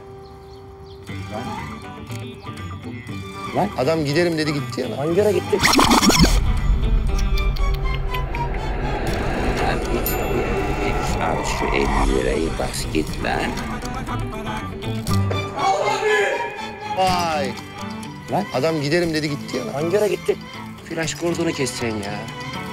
Lan adam giderim dedi gitti ya lan. Hangi yere gitti? Al şu 50 lirayı bas git lan. Vay. Lan adam giderim dedi gitti ya lan. Hangi yere gitti? Flaş kordonu keseceksin ya.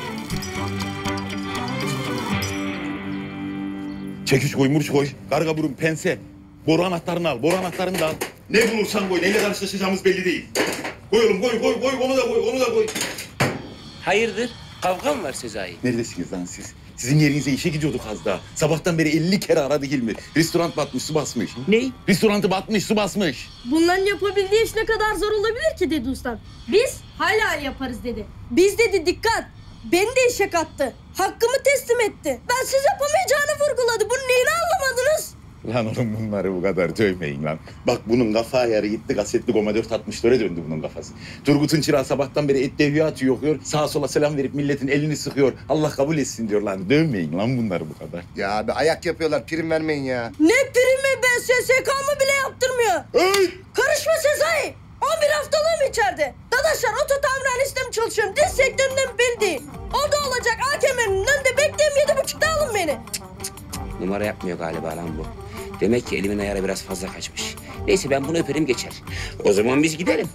Çekiç koy, murç koy, karga burun, pense. Boru anahtarını al, boru anahtarını da al. Ne bulursan koy, neyle karşılaşacağımız belli değil. Koy oğlum, koy, onu da koy, onu da koy. Hayırdır? Kavga mı var Sezai? Neredesiniz lan siz? Sizin yerinize işe gidiyorduk az daha. Sabahtan beri 50 kere aradı Hilmi. Restoran batmış, su basmış. Ne? Restorantı batmış, su basmış. Bunların yapabildiği iş ne kadar zor olabilir ki dedi ustam. Biz hala yaparız dedi. Biz dedi dikkat. Beni de işe kattı. Hakkımı teslim etti. Ben siz yapamayacağını vurguladı. Bunun neyini anlamadınız? Lan oğlum bunları bu kadar dövmeyin lan. Bak bunun kafa ayarı gitti, kasetli Goma 464'e döndü bunun kafası. Turgut'un çırağı sabahtan beri et devya atıyor, sağa sola selam verip milletin elini sıkıyor. Allah kabul etsin diyor lan. Dövmeyin lan bunları bu kadar. Ya abi ayak yapıyorlar, prim vermeyin ya. Ne primi be? SSK'mı bile yaptırmıyor. Hey! Karışma Sezai. 11 haftalığım içeride. Dadaşlar oto tamirhanesinde mi çalışıyorum? Diz sektöründe mi belli değil. O da olacak. AKM'nin önünde bekleyeyim 7.30'da alın beni. Numara yapmıyor galiba lan bu. Demek ki elimin ayarı biraz fazla kaçmış. Neyse ben bunu öperim geçer. O zaman biz gidelim.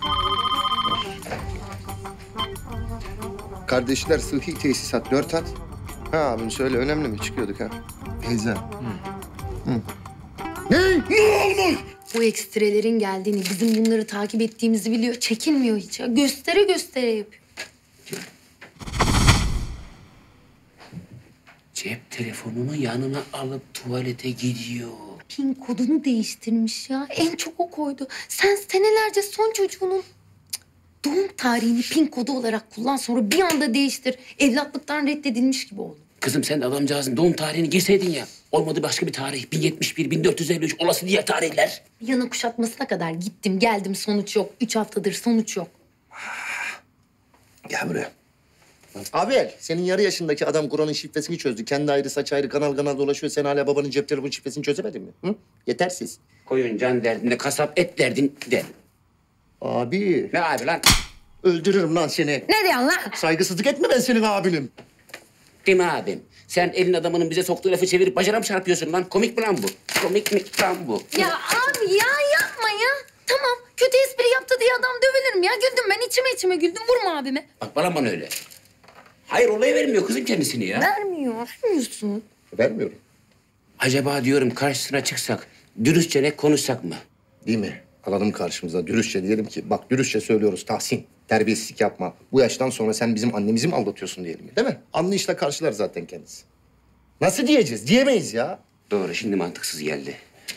Kardeşler sıhhi tesisat 4 at. Ha abim söyle önemli mi? Çıkıyorduk ha. Teyze. Ne olmuş? Bu ekstrelerin geldiğini, bizim bunları takip ettiğimizi biliyor. Çekinmiyor hiç ya. Göstere göstere yapıyor. Cep telefonunu yanına alıp tuvalete gidiyor. Pin kodunu değiştirmiş ya. En çok o koydu. Sen senelerce son çocuğunun doğum tarihini pin kodu olarak kullan, sonra bir anda değiştir. Evlatlıktan reddedilmiş gibi oldu. Kızım sen de adamcağızın doğum tarihini girseydin ya. Olmadı başka bir tarih. 1071, 1453 olası diğer tarihler. Yana kuşatmasına kadar gittim geldim, sonuç yok. 3 haftadır sonuç yok. Gel buraya. Abi senin yarı yaşındaki adam Kur'an'ın şifresini çözdü. Kendi ayrı saç ayrı kanal kanal dolaşıyor. Sen hala babanın cep telefonu şifresini çözemedin mi? Hı? Yetersiz. Koyun can derdinde, kasap et derdin der. Abi. Ne abi lan? Öldürürüm lan seni. Ne diyorsun lan? Saygısızlık etme, ben senin abinim. Değil mi abim? Sen elin adamının bize soktuğu lafı çevirip bacana mı çarpıyorsun lan? Komik mi lan bu? Komik mi lan bu? Ya abi ya yapma ya. Tamam, kötü espri yaptı diye adam dövülür mü ya? Güldüm ben, içime güldüm. Vurma abime. Bak bana öyle. Hayır olaya vermiyor kızım kendisini ya. Vermiyorsun. Vermiyorum. Acaba diyorum karşısına çıksak, dürüstçe ne konuşsak mı? Değil mi? Alalım karşımıza dürüstçe diyelim ki bak dürüstçe söylüyoruz Tahsin. Terbiyesizlik yapma. Bu yaştan sonra sen bizim annemizi mi aldatıyorsun diyelim ya, değil mi? Anlayışla karşılar zaten kendisi. Nasıl diyeceğiz? Diyemeyiz ya. Doğru, şimdi mantıksız geldi.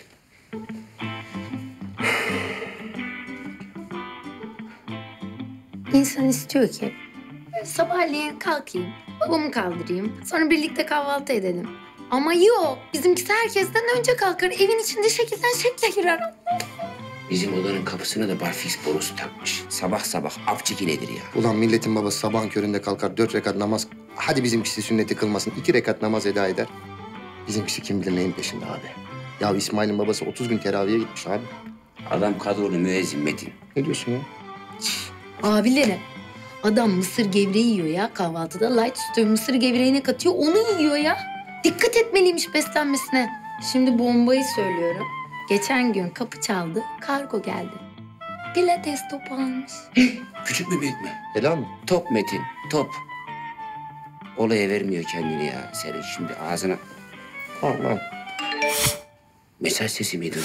İnsan istiyor ki sabahleyin kalkayım, babamı kaldırayım, sonra birlikte kahvaltı edelim. Ama yok, bizimkisi herkesten önce kalkar, evin içinde şekilden şekle girer. Bizim odanın kapısına da barfiks borusu takmış. Sabah sabah afçiki nedir ya? Ulan milletin babası sabahın köründe kalkar 4 rekat namaz. Hadi bizimkisi sünneti kılmasın 2 rekat namaz eda eder. Bizimkisi kim bilir neyin peşinde abi. Ya İsmail'in babası 30 gün teraviye gitmiş abi. Adam kadrolu müezzin Metin. Ne diyorsun ya? Abilerim, adam mısır gevreği yiyor ya kahvaltıda. Light tutuyor, mısır gevreğine katıyor, onu yiyor ya. Dikkat etmeliymiş beslenmesine. Şimdi bombayı söylüyorum. Geçen gün kapı çaldı, kargo geldi. Pilates topu almış. Küçük mü büyük mü? Helal mi? Top Metin, top. Olaya vermiyor kendini ya. Senin şimdi ağzına... Aman. Mesaj sesi miydi?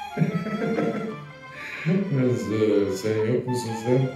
Nasıl? Sen yok musun sen?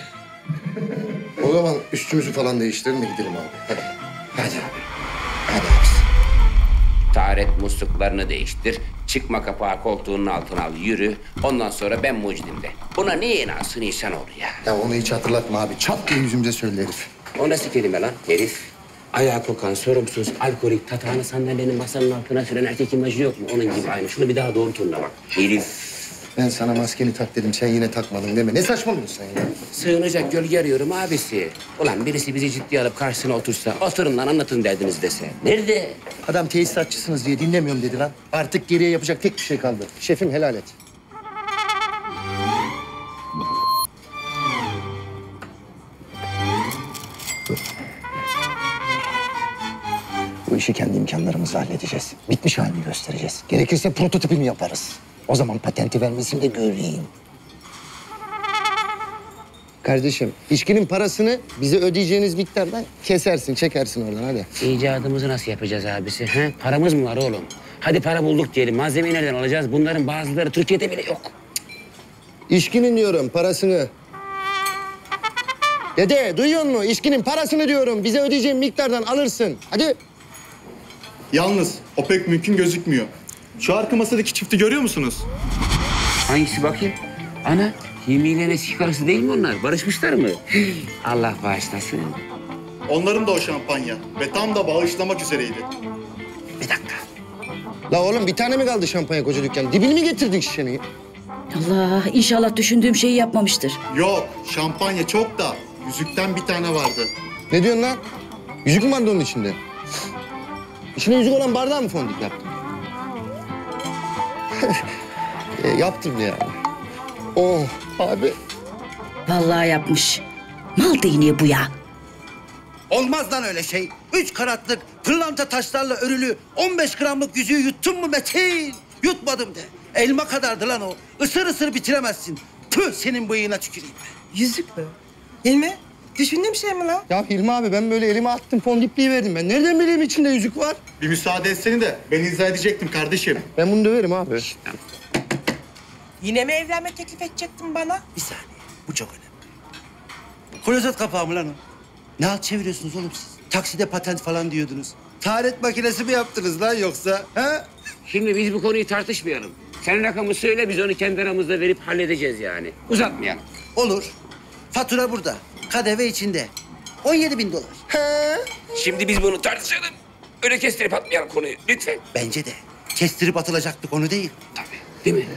O zaman üstümüzü falan değiştirelim de gidelim abi. Hadi. Hadi abi. Hadi abi. Taharet musluklarını değiştir. Çıkma kapağı koltuğunun altına al, yürü. Ondan sonra ben mucidim de. Buna niye inansın insanoğlu ya? Ya onu hiç hatırlatma abi. Çat diye yüzümüze söyle herif. O nasıl kelime lan herif? Ayağı kokan, sorumsuz, alkolik, tatağını sandalyenin masanın altına süren erkek imajı yok mu? Onun gibi aynı. Şunu bir daha doğru tonla bak. Herif. Ben sana maskeni tak dedim, sen yine takmadın deme. Ne saçmalıyorsun sen ya? Sığınacak gölge arıyorum abisi. Ulan birisi bizi ciddiye alıp karşısına otursa, oturun lan anlatın derdiniz dese. Nerede? Adam tesisatçısınız diye dinlemiyorum dedi lan. Artık geriye yapacak tek bir şey kaldı. Şefim helal et. Bu işi kendi imkanlarımızla halledeceğiz. Bitmiş halini göstereceğiz. Gerekirse prototipini yaparız. O zaman patenti vermesini de göreyim. Kardeşim, içkinin parasını bize ödeyeceğiniz miktardan kesersin, çekersin oradan hadi. İcadımızı nasıl yapacağız abisi? He? Paramız mı var oğlum? Hadi para bulduk diyelim. Malzemeyi nereden alacağız? Bunların bazıları Türkiye'de bile yok. İçkinin diyorum, parasını. Dede, duyuyor musun? İçkinin parasını diyorum. Bize ödeyeceğin miktardan alırsın. Hadi. Yalnız o pek mümkün gözükmüyor. Şu arka masadaki çifti görüyor musunuz? Hangisi bakayım? Ana, Hilmi ile eski karısı değil mi onlar? Barışmışlar mı? Allah bağışlasın. Onların da o şampanya ve tam da bağışlamak üzereydi. Bir dakika. La oğlum bir tane mi kaldı şampanya koca dükkan? Dibini mi getirdin şişenin? Allah, inşallah düşündüğüm şeyi yapmamıştır. Yok, şampanya çok da yüzükten bir tane vardı. Ne diyorsun lan? Yüzük mü vardı onun içinde? İçine yüzük olan bardağı mı fondip yaptın? Yaptım yani. Oh abi. Vallahi yapmış. Mal değneği bu ya. Olmaz lan öyle şey. 3 karatlık pırlanta taşlarla örülü 15 gramlık yüzüğü yuttun mu Metin? Yutmadım de. Elma kadardı lan o. Isır ısır bitiremezsin. Tüh senin bıyığına tüküreyim. Yüzük mü? Hilmi, düşündüğüm şey mi lan? Ya Hilmi abi ben böyle elime attım fondipliği verdim ben. Nereden bileyim içinde yüzük var? Bir müsaade etseni de ben izah edecektim kardeşim. Ben bunu döverim abi. Yine mi evlenme teklif edecektin bana? Bir saniye. Bu çok önemli. Klozet kapağı mı lan o? Ne halt çeviriyorsunuz oğlum siz? Takside patent falan diyordunuz. Taharet makinesi mi yaptınız lan yoksa? Ha? Şimdi biz bu konuyu tartışmayalım. Sen rakamı söyle, biz onu kendi aramızda verip halledeceğiz yani. Uzatmayalım. Olur. Fatura burada. KDV içinde. 17.000 dolar. Şimdi biz bunu tartışalım. Öyle kestirip atmayalım konuyu lütfen. Bence de. Kestirip atılacaklı konu değil. Değil mi?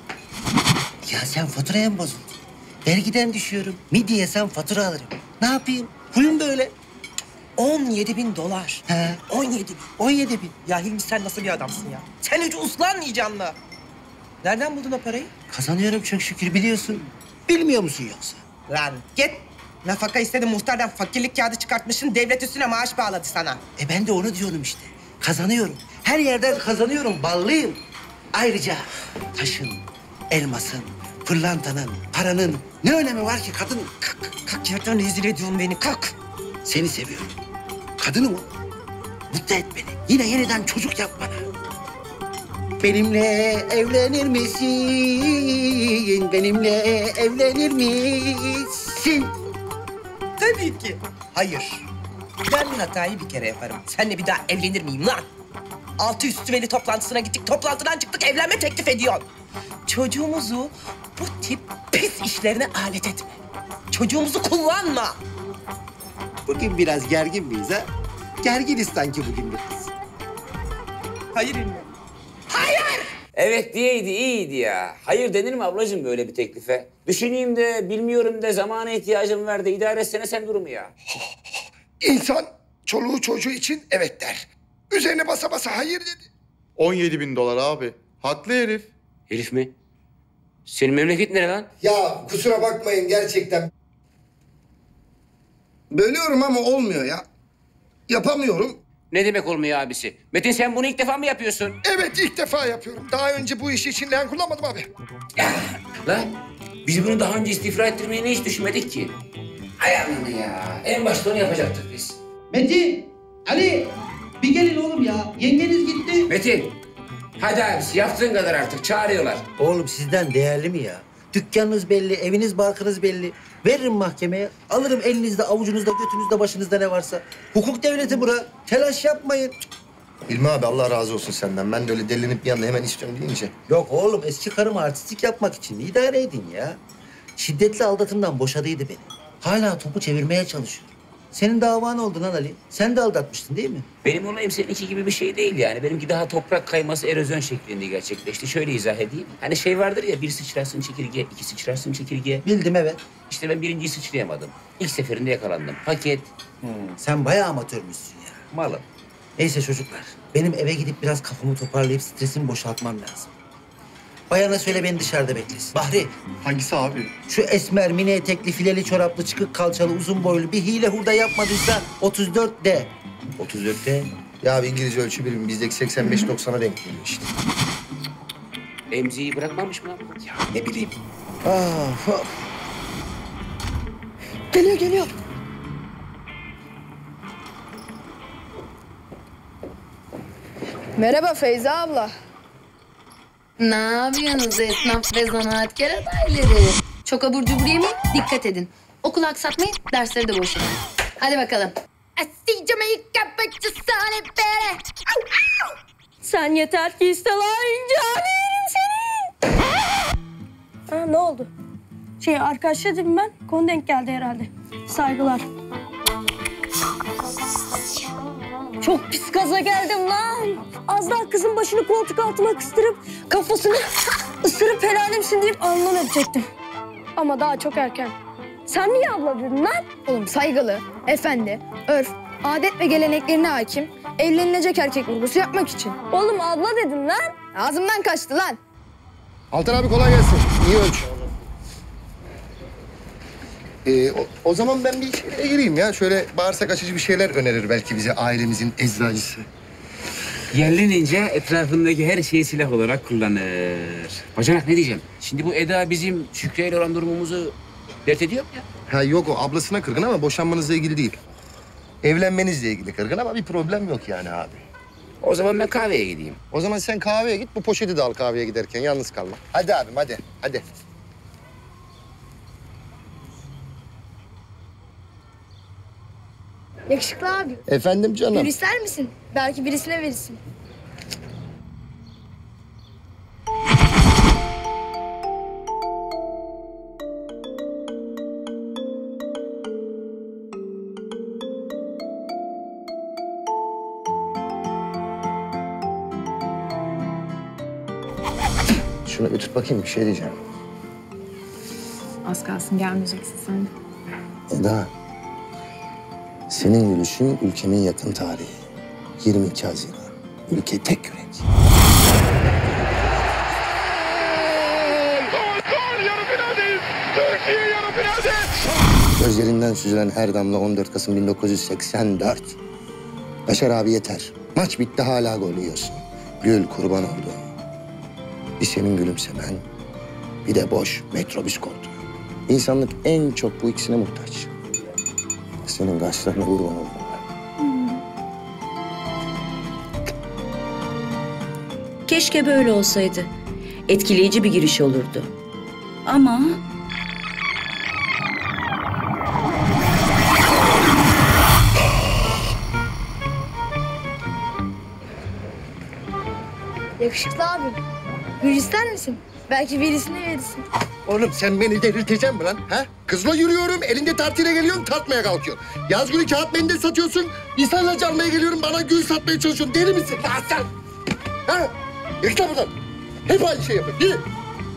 Ya sen faturaya mı bozuldun? Vergiden düşüyorum. Midye sen fatura alırım. Ne yapayım? Huyum böyle. 17.000 dolar. He. 17.000. 17.000. Ya Hilmi sen nasıl bir adamsın ya? Sen hiç uslanmayacaksın da. Nereden buldun o parayı? Kazanıyorum çok şükür biliyorsun. Bilmiyor musun yoksa? Lan git. Nafaka istedi muhtardan fakirlik kağıdı çıkartmışsın. Devlet üstüne maaş bağladı sana. Ben de onu diyorum işte. Kazanıyorum. Her yerden kazanıyorum. Ballıyım. Ayrıca taşın, elmasın, pırlantanın, paranın ne önemi var ki kadın? Kalk yerden rezil ediyorsun beni kalk. Seni seviyorum. Kadınım o. Mutlu et beni. Yine yeniden çocuk yap bana. Benimle evlenir misin? Benimle evlenir misin? Tabii ki. Hayır. Ben bir hatayı bir kere yaparım. Seninle bir daha evlenir miyim lan? Altı üstü veli toplantısına gittik. Toplantıdan çıktık evlenme teklif ediyorsun. Çocuğumuzu bu tip pis işlerine alet etme. Çocuğumuzu kullanma. Bugün biraz gergin miyiz ha? Gerginiz sanki bugün biraz. Hayır İlmi. Hayır! Evet diyeydi, iyiydi ya. Hayır denir mi ablacığım böyle bir teklife? Düşüneyim de, bilmiyorum de, zamana ihtiyacım var da idare etsene sen durumu ya. İnsan çoluğu çocuğu için evet der. Üzerine basa basa hayır dedi. 17.000 dolar abi. Haklı herif. Herif mi? Senin memleket nere lan? Ya kusura bakmayın gerçekten. Bölüyorum ama olmuyor ya. Yapamıyorum. Ne demek olmuyor abisi? Metin sen bunu ilk defa mı yapıyorsun? Evet ilk defa yapıyorum. Daha önce bu işi için leğen kullanmadım abi. Lan biz bunu daha önce istifra ettirmeyi hiç düşünmedik ki. Hay Allah'ını ya. En başta onu yapacaktık biz. Metin, Ali bir gelin oğlum ya. Yengeniz gitti. Metin, hadi abisi yaptığın kadar artık çağırıyorlar. Oğlum sizden değerli mi ya? Dükkanınız belli, eviniz barkınız belli. Veririm mahkemeye, alırım elinizde, avucunuzda, götünüzde, başınızda ne varsa. Hukuk devleti bura. Telaş yapmayın. İlmi abi Allah razı olsun senden. Ben de öyle delinip bir anda hemen istiyorum deyince. Yok oğlum, eski karım artistik yapmak için idare edin ya. Şiddetli aldatımdan boşadıydı beni. Hala topu çevirmeye çalışıyor. Senin davan oldu lan Ali. Sen de aldatmıştın değil mi? Benim olayım seninki gibi bir şey değil yani. Benimki daha toprak kayması, erozyon şeklinde gerçekleşti. Şöyle izah edeyim. Hani şey vardır ya, bir sıçrarsın çekirge, iki sıçrarsın çekirge. Bildim evet. İşte ben birinciyi sıçrayamadım. İlk seferinde yakalandım. Paket. Sen bayağı amatörmüşsün ya. Malım. Neyse çocuklar, benim eve gidip biraz kafamı toparlayıp stresimi boşaltmam lazım. Bayana söyle beni dışarıda beklesin. Bahri. Hangisi abi? Şu esmer, mini etekli, fileli çoraplı, çıkık kalçalı, uzun boylu bir hile hurda yapmadıysa 34D. 34D? Ya bir İngilizce ölçü birimi bizdeki 85-90'a denk geliyor işte. Emziği bırakmamış mı lan? Ya ne bileyim. Ah, Geliyor geliyor. Merhaba Feyza abla. Ne yapıyorsunuz esnaf ve zanaatkar adayları? Çok abur cubur yemeyin, dikkat edin. Okul aksatmayın, dersleri de boş verin. Hadi bakalım. Sen yeter ki iste lan, canım seni. Ha, ne oldu? Arkadaşlarım ben. Konu denk geldi herhalde. Saygılar. Çok pis gaza geldim lan. Az daha kızın başını koltuk altıma kıstırıp kafasını ısırıp helalimsin deyip alnından öpecektim. Ama daha çok erken. Sen niye abla dedin lan? Oğlum saygılı, efendi, örf, adet ve geleneklerine hakim, evlenilecek erkek vurgusu yapmak için. Oğlum abla dedin lan. Ağzımdan kaçtı lan. Altan abi kolay gelsin. İyi ölç. O zaman ben bir şeye gireyim ya. Şöyle bağırsak açıcı bir şeyler önerir belki bize ailemizin eczacısı. Yerlenince etrafındaki her şeyi silah olarak kullanır. Bacanak ne diyeceğim? Şimdi bu Eda bizim Şükrü ile olan durumumuzu dert ediyor mu ya? Ha yok o ablasına kırgın ama boşanmanızla ilgili değil. Evlenmenizle ilgili kırgın ama bir problem yok yani abi. O zaman ben kahveye gideyim. O zaman sen kahveye git, bu poşeti de al kahveye giderken. Yalnız kalma. Hadi abim hadi, hadi. Yakışıklı abi. Efendim canım. Gül ister misin? Belki birisine verirsin. Şunu bir tut bakayım, bir şey diyeceğim. Az kalsın gelmeyeceksin sen. Eda, senin gülüşün ülkemin yakın tarihi. 22 Haziran. Ülke tek yürek. Gözlerinden süzülen her damla 14 Kasım 1984. Başar abi yeter. Maç bitti hala gol yiyorsun. Gül kurban oldu. Bir senin gülümsemen, bir de boş metrobüs koltuğu. İnsanlık en çok bu ikisine muhtaç. Senin kaşlarına kurban oldum ben. Keşke böyle olsaydı. Etkileyici bir giriş olurdu. Ama... Yakışıklı abi. Gül ister misin? Belki birisine verirsin. Oğlum sen beni delirteceksin mi lan? Ha? Kızla yürüyorum, elinde tartıyla geliyorsun, tartmaya kalkıyorsun. Yaz günü kağıt mendil satıyorsun, insanla çalmaya geliyorum, bana gül satmaya çalışıyorsun. Deli misin lan sen? Ha? Yıkla buradan. Hep aynı şey yapın. Gidin.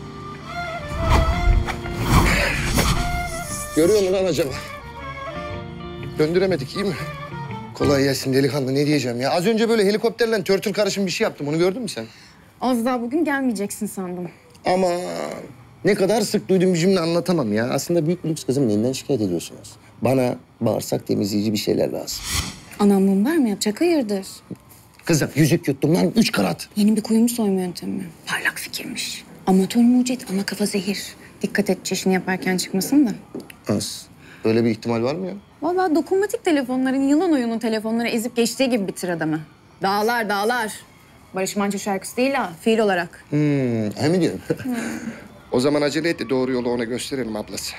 Görüyor musun lan acaba? Döndüremedik, iyi mi? Kolay gelsin delikanlı, ne diyeceğim ya? Az önce böyle helikopterle törtül karışım bir şey yaptım. Onu gördün mü sen? Az daha bugün gelmeyeceksin sandım. Ama ne kadar sık duyduğum bir cümle anlatamam ya. Aslında büyük lüks kızım, neyinden şikayet ediyorsunuz? Bana bağırsak temizleyici bir şeyler lazım. Anam mumbar mı yapacak? Hayırdır? Kızım yüzük yuttum lan 3 karat. Yeni bir kuyumcu soyma yöntemi mi? Parlak fikirmiş. Amatör mucit ama kafa zehir. Dikkat et çeşini yaparken çıkmasın da. Az. Böyle bir ihtimal var mı ya? Vallahi dokunmatik telefonların yılan oyunu telefonları ezip geçtiği gibi bitir adamı. Dağlar dağlar. Barış Manço şarkısı değil ha, fiil olarak. He mi diyorsun? O zaman acele et de doğru yolu ona gösterelim ablası.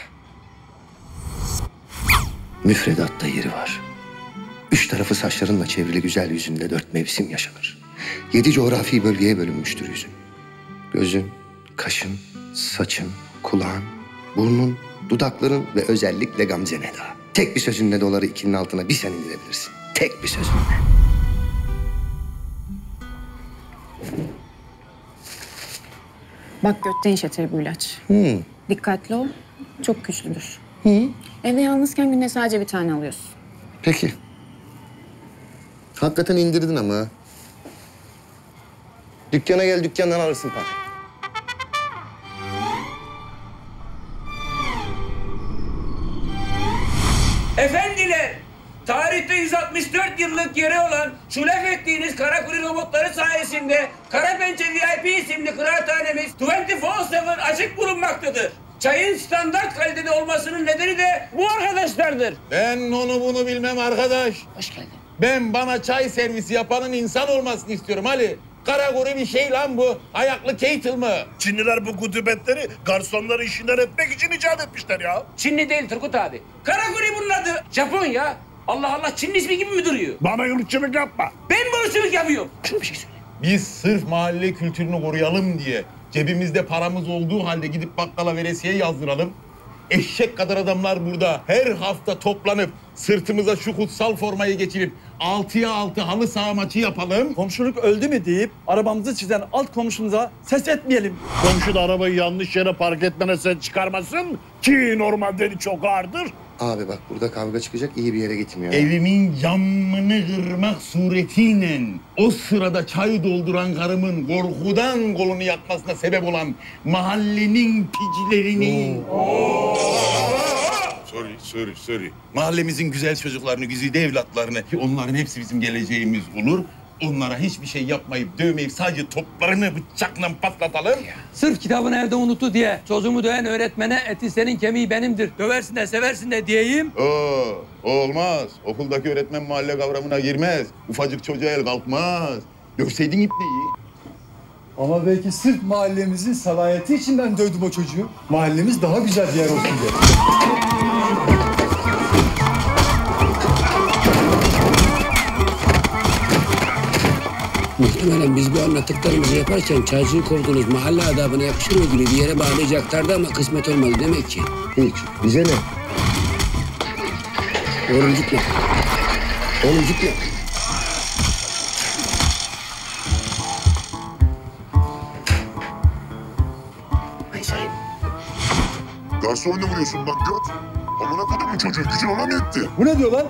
Müfredatta yeri var. 3 tarafı saçlarınla çevrili güzel yüzünde 4 mevsim yaşanır. 7 coğrafi bölgeye bölünmüştür yüzün. Gözün, kaşın, saçın, kulağın, burnun, dudakların ve özellikle gamzen eda. Tek bir sözünle doları 2'nin altına bir sen indirebilirsin. Tek bir sözünle. Bak götten işletir bu ilaç. Dikkatli ol, çok güçlüdür. Evde yalnızken günde sadece bir tane alıyorsun. Peki. Hakikaten indirdin ama. Ha. Dükkana gel, dükkandan alırsın parayı. Efendiler, tarihte 164 yıllık yeri olan şu laf ettiğiniz Karakuri robotları sayesinde Karapençe VIP isimli kıraathanemiz 24/7 açık bulunmaktadır. Çayın standart kalitede olmasının nedeni de bu arkadaşlardır. Ben onu bunu bilmem arkadaş. Hoş geldin. Ben bana çay servisi yapanın insan olmasını istiyorum Ali. Karagori bir şey lan bu. Ayaklı Keitel mı? Çinliler bu kutubetleri garsonları işinden etmek için icat etmişler ya. Çinli değil Turgut abi. Karagori bunun adı. Japon ya. Allah Allah, Çinli ismi gibi mi duruyor? Bana ırkçılık yapma. Ben mi ırkçılık yapıyorum? Şunu bir şey söyle. Biz sırf mahalle kültürünü koruyalım diye cebimizde paramız olduğu halde gidip bakkala veresiye yazdıralım. Eşek kadar adamlar burada her hafta toplanıp sırtımıza şu kutsal formayı geçirip 6'ya 6 halı saha maçı yapalım. Komşuluk öldü mü deyip arabamızı çizen alt komşumuza ses etmeyelim. Komşu da arabayı yanlış yere park etmene ses çıkarmasın ki normalde çok ağırdır. Abi bak burada kavga çıkacak, iyi bir yere gitmiyor. Evimin camını kırmak suretiyle o sırada çay dolduran karımın korkudan kolunu yakmasına sebep olan mahallenin picilerini... Sorry. Mahallemizin güzel çocuklarını, güzide evlatlarını, ki onların hepsi bizim geleceğimiz olur. Onlara hiçbir şey yapmayıp, dövmeyip sadece toplarını bıçakla patlatalım. Sırf kitabını evde unuttu diye çocuğumu döven öğretmene eti senin kemiği benimdir. Döversin de seversin de diyeyim. Olmaz. Okuldaki öğretmen mahalle kavramına girmez. Ufacık çocuğa el kalkmaz. Dövseydin ipneyi. Ama belki sırf mahallemizin salayeti için ben dövdüm o çocuğu. Mahallemiz daha güzel bir yer olsun diye. Muhtemelen biz bu anlattıklarımızı yaparken çaycıyı kovduğunuz mahalle adabına yapışır ödülü bir yere bağlayacaklardı ama kısmet olmadı demek ki. Hiç. Bize ne? Oğlum gitme. Oğlum gitme. Garson ne vuruyorsun lan göt? Amına kodumun çocuğu gücün ona mı etti? Bu ne diyor lan?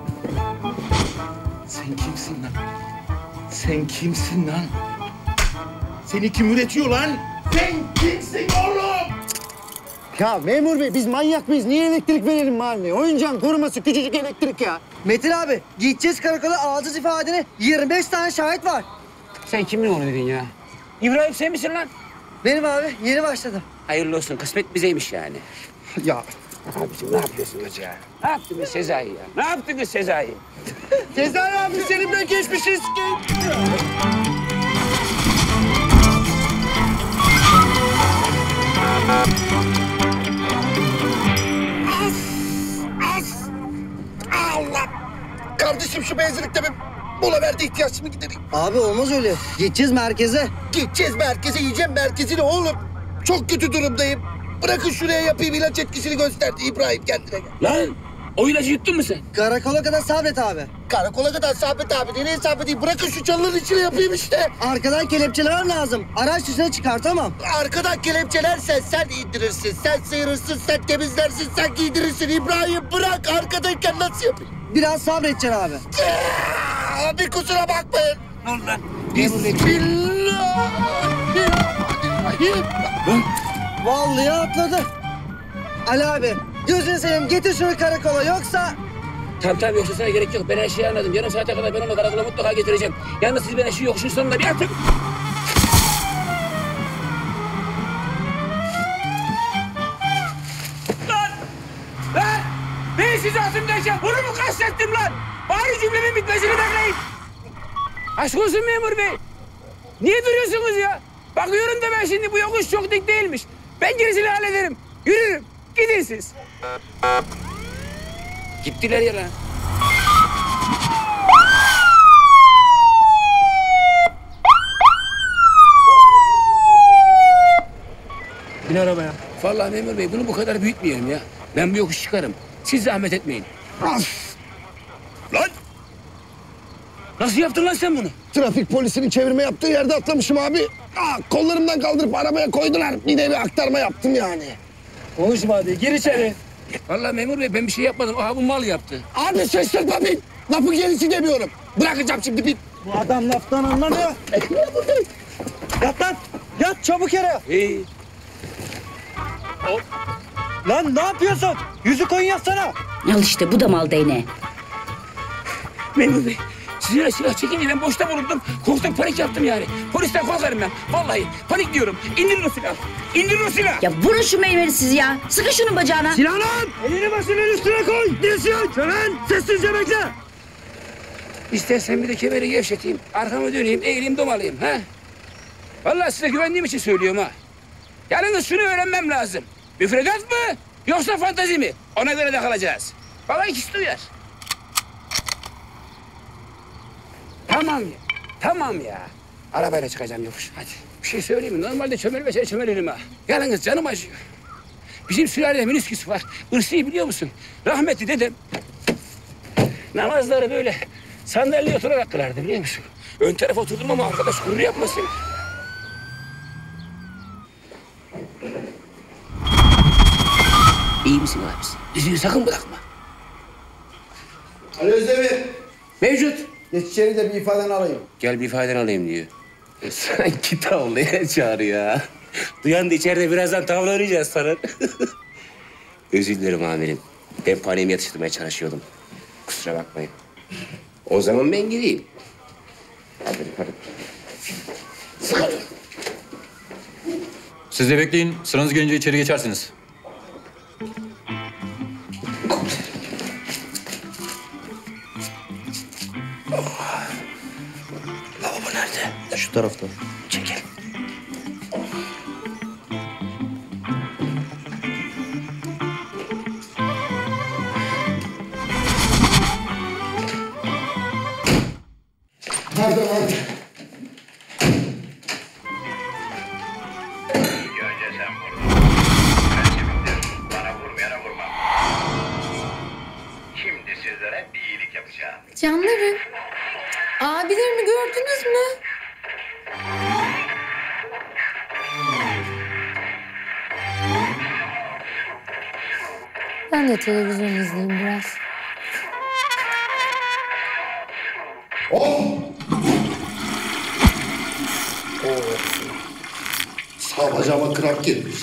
Sen kimsin lan? Sen kimsin lan? Seni kim üretiyor lan? Sen kimsin oğlum? Ya memur bey biz manyak mıyız? Niye elektrik verelim mahalleye? Oyuncağın koruması küçücük elektrik ya. Metin abi gideceğiz karakola alacağız ifadeni. 25 tane şahit var. Sen kimin oğlu dedin ya? İbrahim sen misin lan? Benim abi yeni başladım. Hayırlı olsun, kısmet bizeymiş yani. Ya abicim ne yapıyorsunuz ya? Ne yaptınız Sezai ya? Ne yaptınız Sezai? Sezai abi seninle geçmişiz ki. Allah! Kardeşim şu benzinlikte bir mola verdi, ihtiyaçımı gidereyim. Abi olmaz öyle. Gideceğiz merkeze. Gideceğiz merkeze, yiyeceğim merkezini oğlum. Çok kötü durumdayım. Bırakın şuraya yapayım, ilaç etkisini gösterdi İbrahim, kendine gel. Lan O ilacı yuttun mu sen? Karakola kadar sabret abi. Karakola kadar Sabit abi. Nereye sabredeyim? Bırakın şu çalıların içine yapayım işte. Arkadan kelepçeler lazım. Araç dışına çıkartamam. Arkadan kelepçelersen sen indirirsin. Sen sıyırırsın, sen temizlersin, sen giydirirsin. İbrahim bırak. Arkadayken nasıl yapayım? Biraz sabredeceksin abi. Abi kusura bakmayın. Ne oldu lan? Bismillahirrahmanirrahim. Vallahi atladı. Ali abi gözünü seveyim getir şunu karakola yoksa... Tamam yoksa sana gerek yok. Ben her şeyi anladım. Yarım saate kadar ben onu karakola mutlaka getireceğim. Yalnız siz ben her şeyi yokuşun sonunda bir atın. Lan! Ben sizi atımdayken bunu mu kastettim lan? Bari cümlemin bitmesini bekleyin. Aşk olsun memur bey. Niye duruyorsunuz ya? Bakıyorum da ben şimdi bu yokuş çok dik değilmiş. Ben gerisini hallederim. Yürürüm. Gidin siz. Gittiler ya lan. Bin arabaya. Vallahi memur bey bunu bu kadar büyütmeyelim ya. Ben bu yokuş çıkarım. Siz zahmet etmeyin. Lan! Nasıl yaptın lan sen bunu? Trafik polisinin çevirme yaptığı yerde atlamışım abi. Kollarımdan kaldırıp arabaya koydular. Bir de bir aktarma yaptım yani. Konuşma hadi. Gir içeri. Vallahi memur bey ben bir şey yapmadım. Aha bu mal yaptı. Abi şaşırtma bin. Lafı gerisi demiyorum. Bırakacağım şimdi bin. Bu adam laftan anlamıyor. Yat lan. Yat çabuk yere. İyi. Lan ne yapıyorsun? Yüzü koyun yatsana. Al işte bu da mal değneği. Memur bey silah çekince ben boşta bulundum. Korktum panik yaptım yani. Polisten korkarım ben. Vallahi panik diyorum. İndirin o silahı. İndirin o silahı. Ya vurun şu meyveli sizi ya. Sıkın şunun bacağına. Sinan! Elini başının üstüne koy. Dilsiyon. Şölen sessizce bekle. İstersen bir de kemeri gevşeteyim. Arkamı döneyim, eğileyim, domalayayım. Ha? Vallahi size güvendiğim için söylüyorum ha. Yalnız şunu öğrenmem lazım. Müfredat mı yoksa fantazi mi? Ona göre de kalacağız. Baba ikisi de uyar. Tamam ya. Arabayla çıkacağım yokuş. Hadi. Bir şey söyleyeyim mi? Normalde çömelirim ha. Yalnız canım acıyor. Bizim sülalede minisküs var. Irsi'yi biliyor musun? Rahmetli dedem namazları böyle sandalyeye oturarak kılardı biliyor musun? Ön tarafa oturdum ama arkadaş gurur yapmasın. İyi misin abisi? Yüzüğü sakın bırakma. Ali Özdemir. Mevcut. Geç içeri de bir ifadeni alayım. Gel bir ifadeni alayım diyor. Sanki tavlaya çağırıyor ha. Duyan da içeride birazdan tavla oynayacağız sana. Özür dilerim amirim. Ben paniğimi yatıştırmaya çalışıyordum. Kusura bakmayın. O zaman ben gideyim. Hadi. Sıkarım. Siz de bekleyin. Sıranız gelince içeri geçersiniz. Lavabo nerede? Şu tarafta. Çekil. Nerede lan? Şimdi sizlere bir iyilik yapacağım. Canlarım. Abilerimi gördünüz mü? Ben de televizyon izleyeyim biraz. Sağ bacağıma kramp girmiş.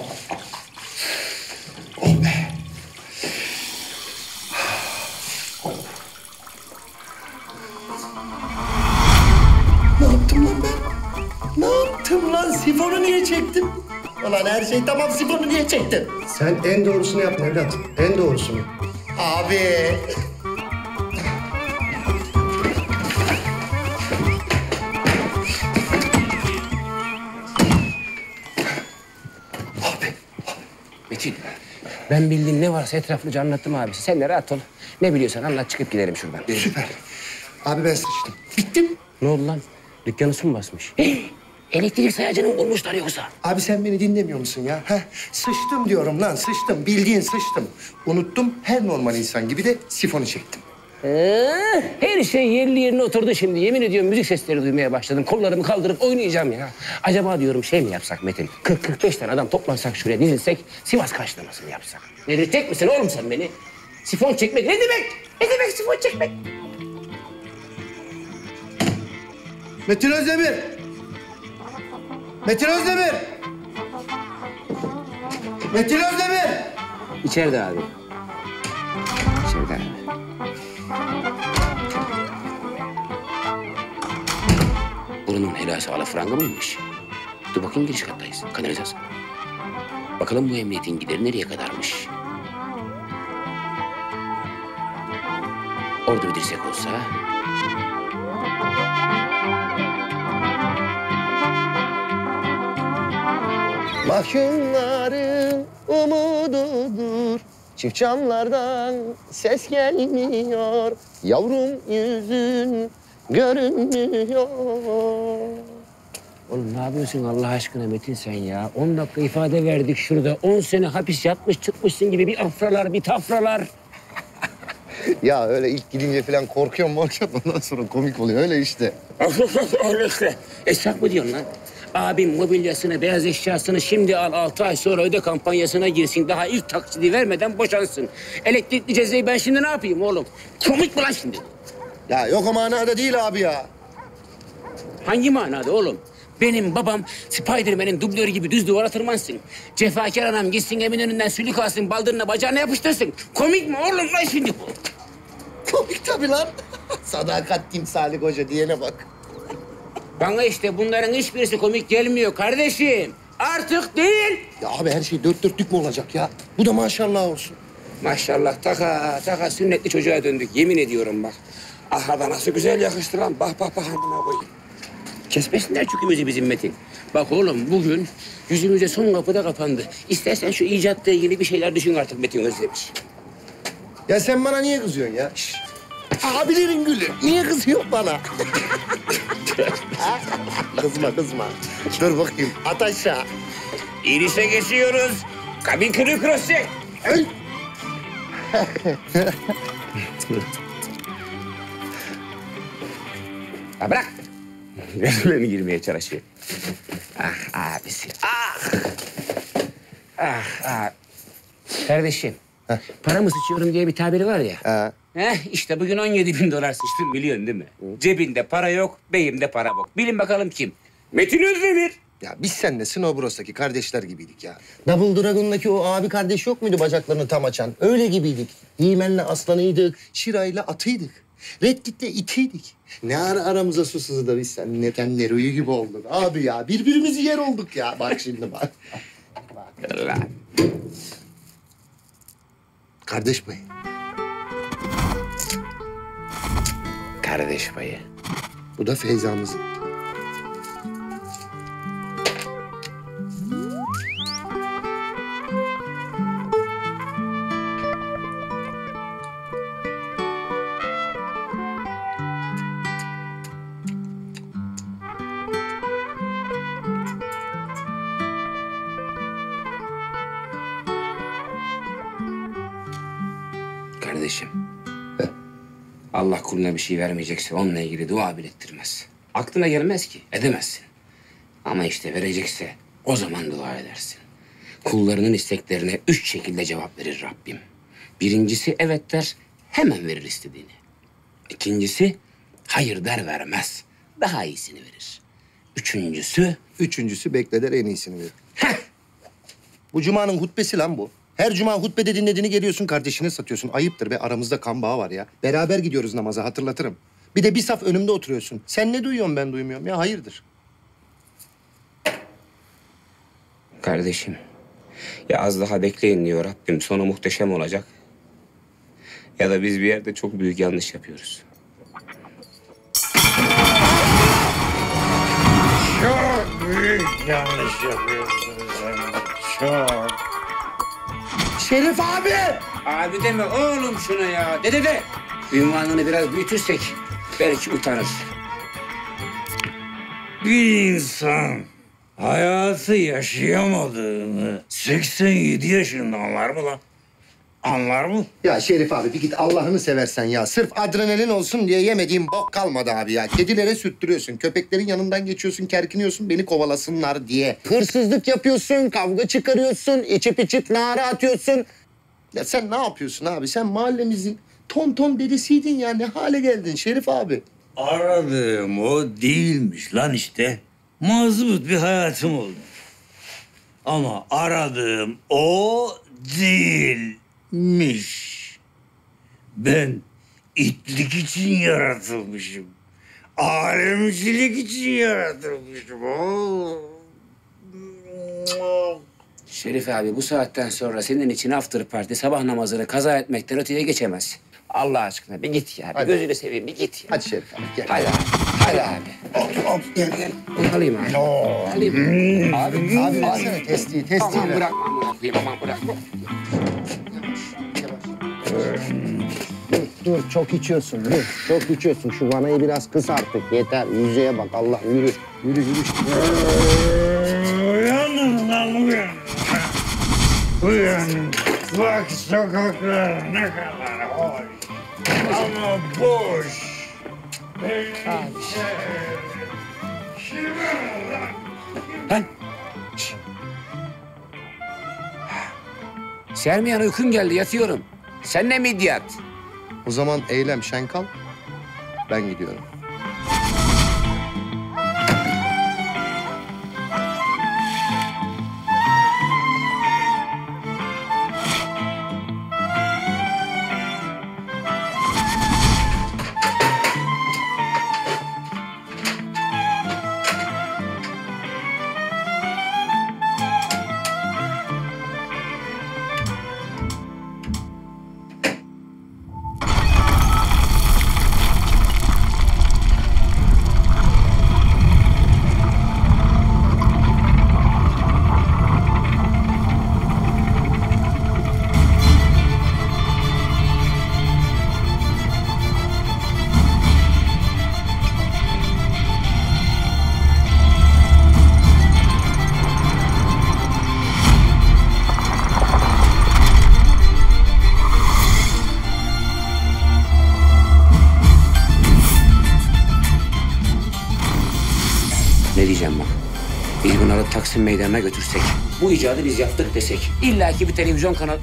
Ne yaptım lan ben? Ne yaptım lan? Sifonu niye çektim? Ulan her şey tamam, sifonu niye çektin? Sen en doğrusunu yaptın evlat. En doğrusunu. Abi. Metin, ben bildiğim ne varsa etraflıca anlattım abisi. Sen de rahat ol. Ne biliyorsan anlat, çıkıp gidelim şuradan. Süper. Abi ben sıçtım. Ne oldu lan? Dükkanı su mu basmış? Elektrik sayacını bulmuşlar yoksa. Abi sen beni dinlemiyor musun ya? Heh, sıçtım diyorum lan, sıçtım. Bildiğin sıçtım. Unuttum, her normal insan gibi de sifonu çektim. Her şey yerli yerine oturdu şimdi. Yemin ediyorum müzik sesleri duymaya başladım. Kollarımı kaldırıp oynayacağım ya. Acaba diyorum şey mi yapsak Metin? 40-45 tane adam toplansak şuraya dizilsek Sivas karşılaması mı yapsak? Delirtecek misin oğlum sen beni? Sifon çekmek ne demek? Ne demek sifon çekmek? Metin Özdemir! Metin Özdemir! Metin Özdemir! İçeride abi. İçeride abi. Buranın helası alafranga mıymış? Dur bakayım giriş kattayız. Kanalizasyon. Bakalım bu emniyetin gideri nereye kadarmış? Orada bir dirsek olsa... Mahkumların umududur. Çift camlardan ses gelmiyor. Yavrum yüzün görünmüyor. Oğlum ne yapıyorsun Allah aşkına Metin sen ya? 10 dakika ifade verdik şurada. 10 sene hapis yatmış çıkmışsın gibi bir afralar, bir tafralar. Ya öyle ilk gidince falan korkuyorum. Ondan sonra komik oluyor. Öyle işte. Öyle işte. Esnaf mı diyorsun lan? Abim mobilyasını, beyaz eşyasını şimdi al, 6 ay sonra öde kampanyasına girsin. Daha ilk taksidi vermeden boşansın. Elektrikli cezayı ben şimdi ne yapayım oğlum? Komik mi lan şimdi? Ya yok o manada değil abi ya. Hangi manada oğlum? Benim babam Spiderman'in dublörü gibi düz duvara tırmansın. Cefakar anam gitsin Eminönü'nden sülük alsın, baldırına bacağına yapıştırsın. Komik mi oğlum lan şimdi bu? Komik tabii lan. Sadakat timsali koca diyene bak. Bana işte bunların hiçbirisi komik gelmiyor kardeşim. Artık değil. Ya abi her şey dört dörtlük mü olacak ya? Bu da maşallah olsun. Maşallah taka sünnetli çocuğa döndük yemin ediyorum bak. Aha da nasıl güzel yakıştı lan. Bak amına koyayım. Kesmesinler çükümüzü bizim Metin. Bak oğlum bugün yüzümüze son kapıda kapandı. İstersen şu icatla ilgili bir şeyler düşün artık Metin Özdemiş. Ya sen bana niye kızıyorsun ya? Şişt. Abilerin gülü. Niye kızıyorsun bana? Kızma. Dur bakayım. At aşağı. İrişe geçiyoruz. Kabin kırık cross'cek. Ha bırak. Gözüme mi girmeye çalışıyor? Ah abisi. Ah. Kardeşim. Para mı sıçıyorum diye bir tabiri var ya. İşte bugün 17.000 dolar sıçtım biliyorsun değil mi? Cebinde para yok, beyimde para yok. Bilin bakalım kim? Metin Özdemir. Ya biz seninle Snowbros'taki kardeşler gibiydik ya. Double Dragon'daki o abi kardeş yok muydu bacaklarını tam açan? Öyle gibiydik. He-Man'le aslanıydık, Shira'yla atıydık. Red Kit'le itiydik. Ne ara aramıza su sızdı biz seninle Neru'yu gibi olduk. Abi ya birbirimizi yer olduk ya. Bak şimdi bak. Kardeş payı. Kardeş payı. Bu da Feyza'mızın. Kardeşim. Allah kuluna bir şey vermeyecekse onunla ilgili dua bile ettirmez. Aklına gelmez ki, edemezsin. Ama işte verecekse o zaman dua edersin. Kullarının isteklerine 3 şekilde cevap verir Rabbim. Birincisi evet der, hemen verir istediğini. İkincisi hayır der vermez, daha iyisini verir. Üçüncüsü bekleder en iyisini verir. Bu cumanın hutbesi lan bu. Her cuma hutbede dinlediğini geliyorsun kardeşine satıyorsun. Ayıptır be, aramızda kan bağı var ya. Beraber gidiyoruz namaza, hatırlatırım. Bir de bir saf önümde oturuyorsun. Sen ne duyuyorsun ben duymuyorum ya, hayırdır? Kardeşim, ya az daha bekleyin diyor Rabbim. Sonu muhteşem olacak. Ya da biz bir yerde çok büyük yanlış yapıyoruz. Çok büyük yanlış yapıyorsun. Çok. Şerif abi! Abi deme oğlum şuna ya. Dede. Ünvanını biraz büyütürsek belki utanır. Bir insan hayatı yaşayamadığını 87 yaşında anlar mı lan? Anlar mı? Ya Şerif abi bir git Allah'ını seversen ya. Sırf adrenalin olsun diye yemediğim bok kalmadı abi ya. Kedilere süttürüyorsun, köpeklerin yanından geçiyorsun, kerkiniyorsun beni kovalasınlar diye. Hırsızlık yapıyorsun, kavga çıkarıyorsun, içip nara atıyorsun. Ya sen ne yapıyorsun abi? Sen mahallemizin ton dedesiydin ya. Ne hale geldin Şerif abi? Aradığım o değilmiş lan işte. Mazbut bir hayatım oldu. Ama aradığım o değilmiş. Ben itlik için yaratılmışım. Alemcilik için yaratılmışım. Şerif abi bu saatten sonra senin için after party sabah namazını kaza etmekten öteye geçemez. Allah aşkına bir git ya. Bir gözünü seveyim bir git ya. Hadi Şerif abi gel. Hadi abi. Hadi abi. Hop gel. Alayım abi. Alayım. Abi versene testiyi Aman ver. bırakma aman bırakma. Dur çok içiyorsun dur. Çok içiyorsun. Şu vanayı biraz kıs artık. Yeter. Yüzeye bak Allah yürü. Yürü. Uyanın lan uyan. Uyan. Bak sokaklar ne kadar hoş. Ama boş. Lan. Sermiyan uykum geldi yatıyorum. Sen ne midyat? O zaman eylem şen kal. Ben gidiyorum. Ne diyeceğim bak. Biz bunları Taksim Meydanı'na götürsek, bu icadı biz yaptık desek, illaki bir televizyon kanalı...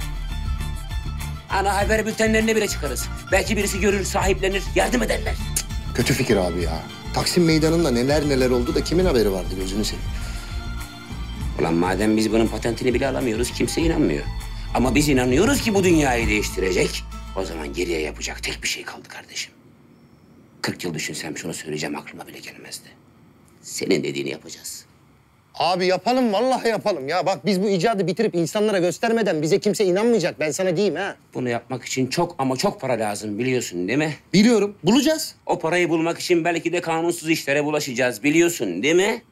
Ana haber bültenlerine bile çıkarız. Belki birisi görür, sahiplenir, yardım ederler. Kötü fikir abi ya. Taksim Meydanı'nda neler oldu da kimin haberi vardı gözünü seveyim. Ulan madem biz bunun patentini bile alamıyoruz, kimse inanmıyor. Ama biz inanıyoruz ki bu dünyayı değiştirecek. O zaman geriye yapacak tek bir şey kaldı kardeşim. 40 yıl düşünsem şunu söyleyeceğim aklıma bile gelmezdi. Senin dediğini yapacağız. Abi yapalım vallahi yapalım ya. Bak biz bu icadı bitirip insanlara göstermeden bize kimse inanmayacak. Ben sana diyeyim ha. Bunu yapmak için çok ama çok para lazım biliyorsun değil mi? Biliyorum. Bulacağız. O parayı bulmak için belki de kanunsuz işlere bulaşacağız biliyorsun değil mi?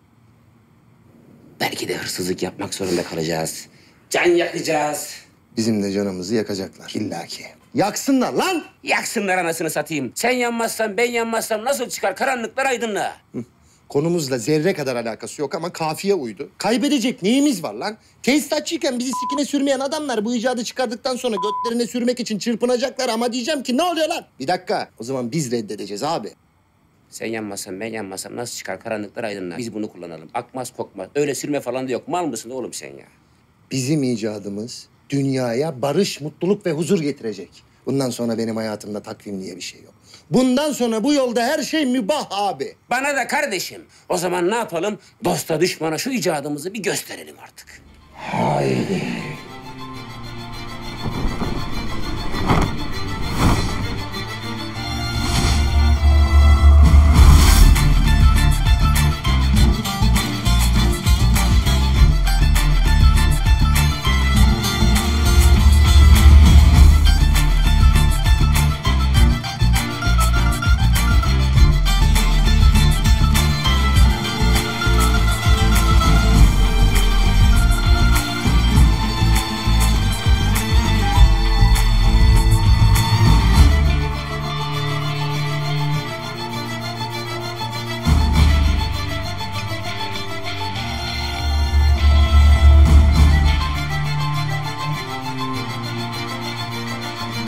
Belki de hırsızlık yapmak zorunda kalacağız. Can yakacağız. Bizim de canımızı yakacaklar illaki. Yaksınlar lan! Yaksınlar anasını satayım. Sen yanmazsan ben yanmazsam nasıl çıkar karanlıklar aydınlığa? Konumuzla zerre kadar alakası yok ama kafiye uydu. Kaybedecek neyimiz var lan? Tesisatçıyken bizi sikine sürmeyen adamlar bu icadı çıkardıktan sonra götlerine sürmek için çırpınacaklar ama diyeceğim ki ne oluyor lan? Bir dakika. O zaman biz reddedeceğiz abi. Sen yanmazsan ben yanmazsam nasıl çıkar karanlıklar aydınlığa? Biz bunu kullanalım. Akmaz kokmaz. Öyle sürme falan da yok. Mal mısın oğlum sen ya? Bizim icadımız dünyaya barış, mutluluk ve huzur getirecek. Bundan sonra benim hayatımda takvim diye bir şey yok. Bundan sonra bu yolda her şey mübah abi. Bana da kardeşim. O zaman ne yapalım? Dosta düşmana şu icadımızı bir gösterelim artık. Haydi.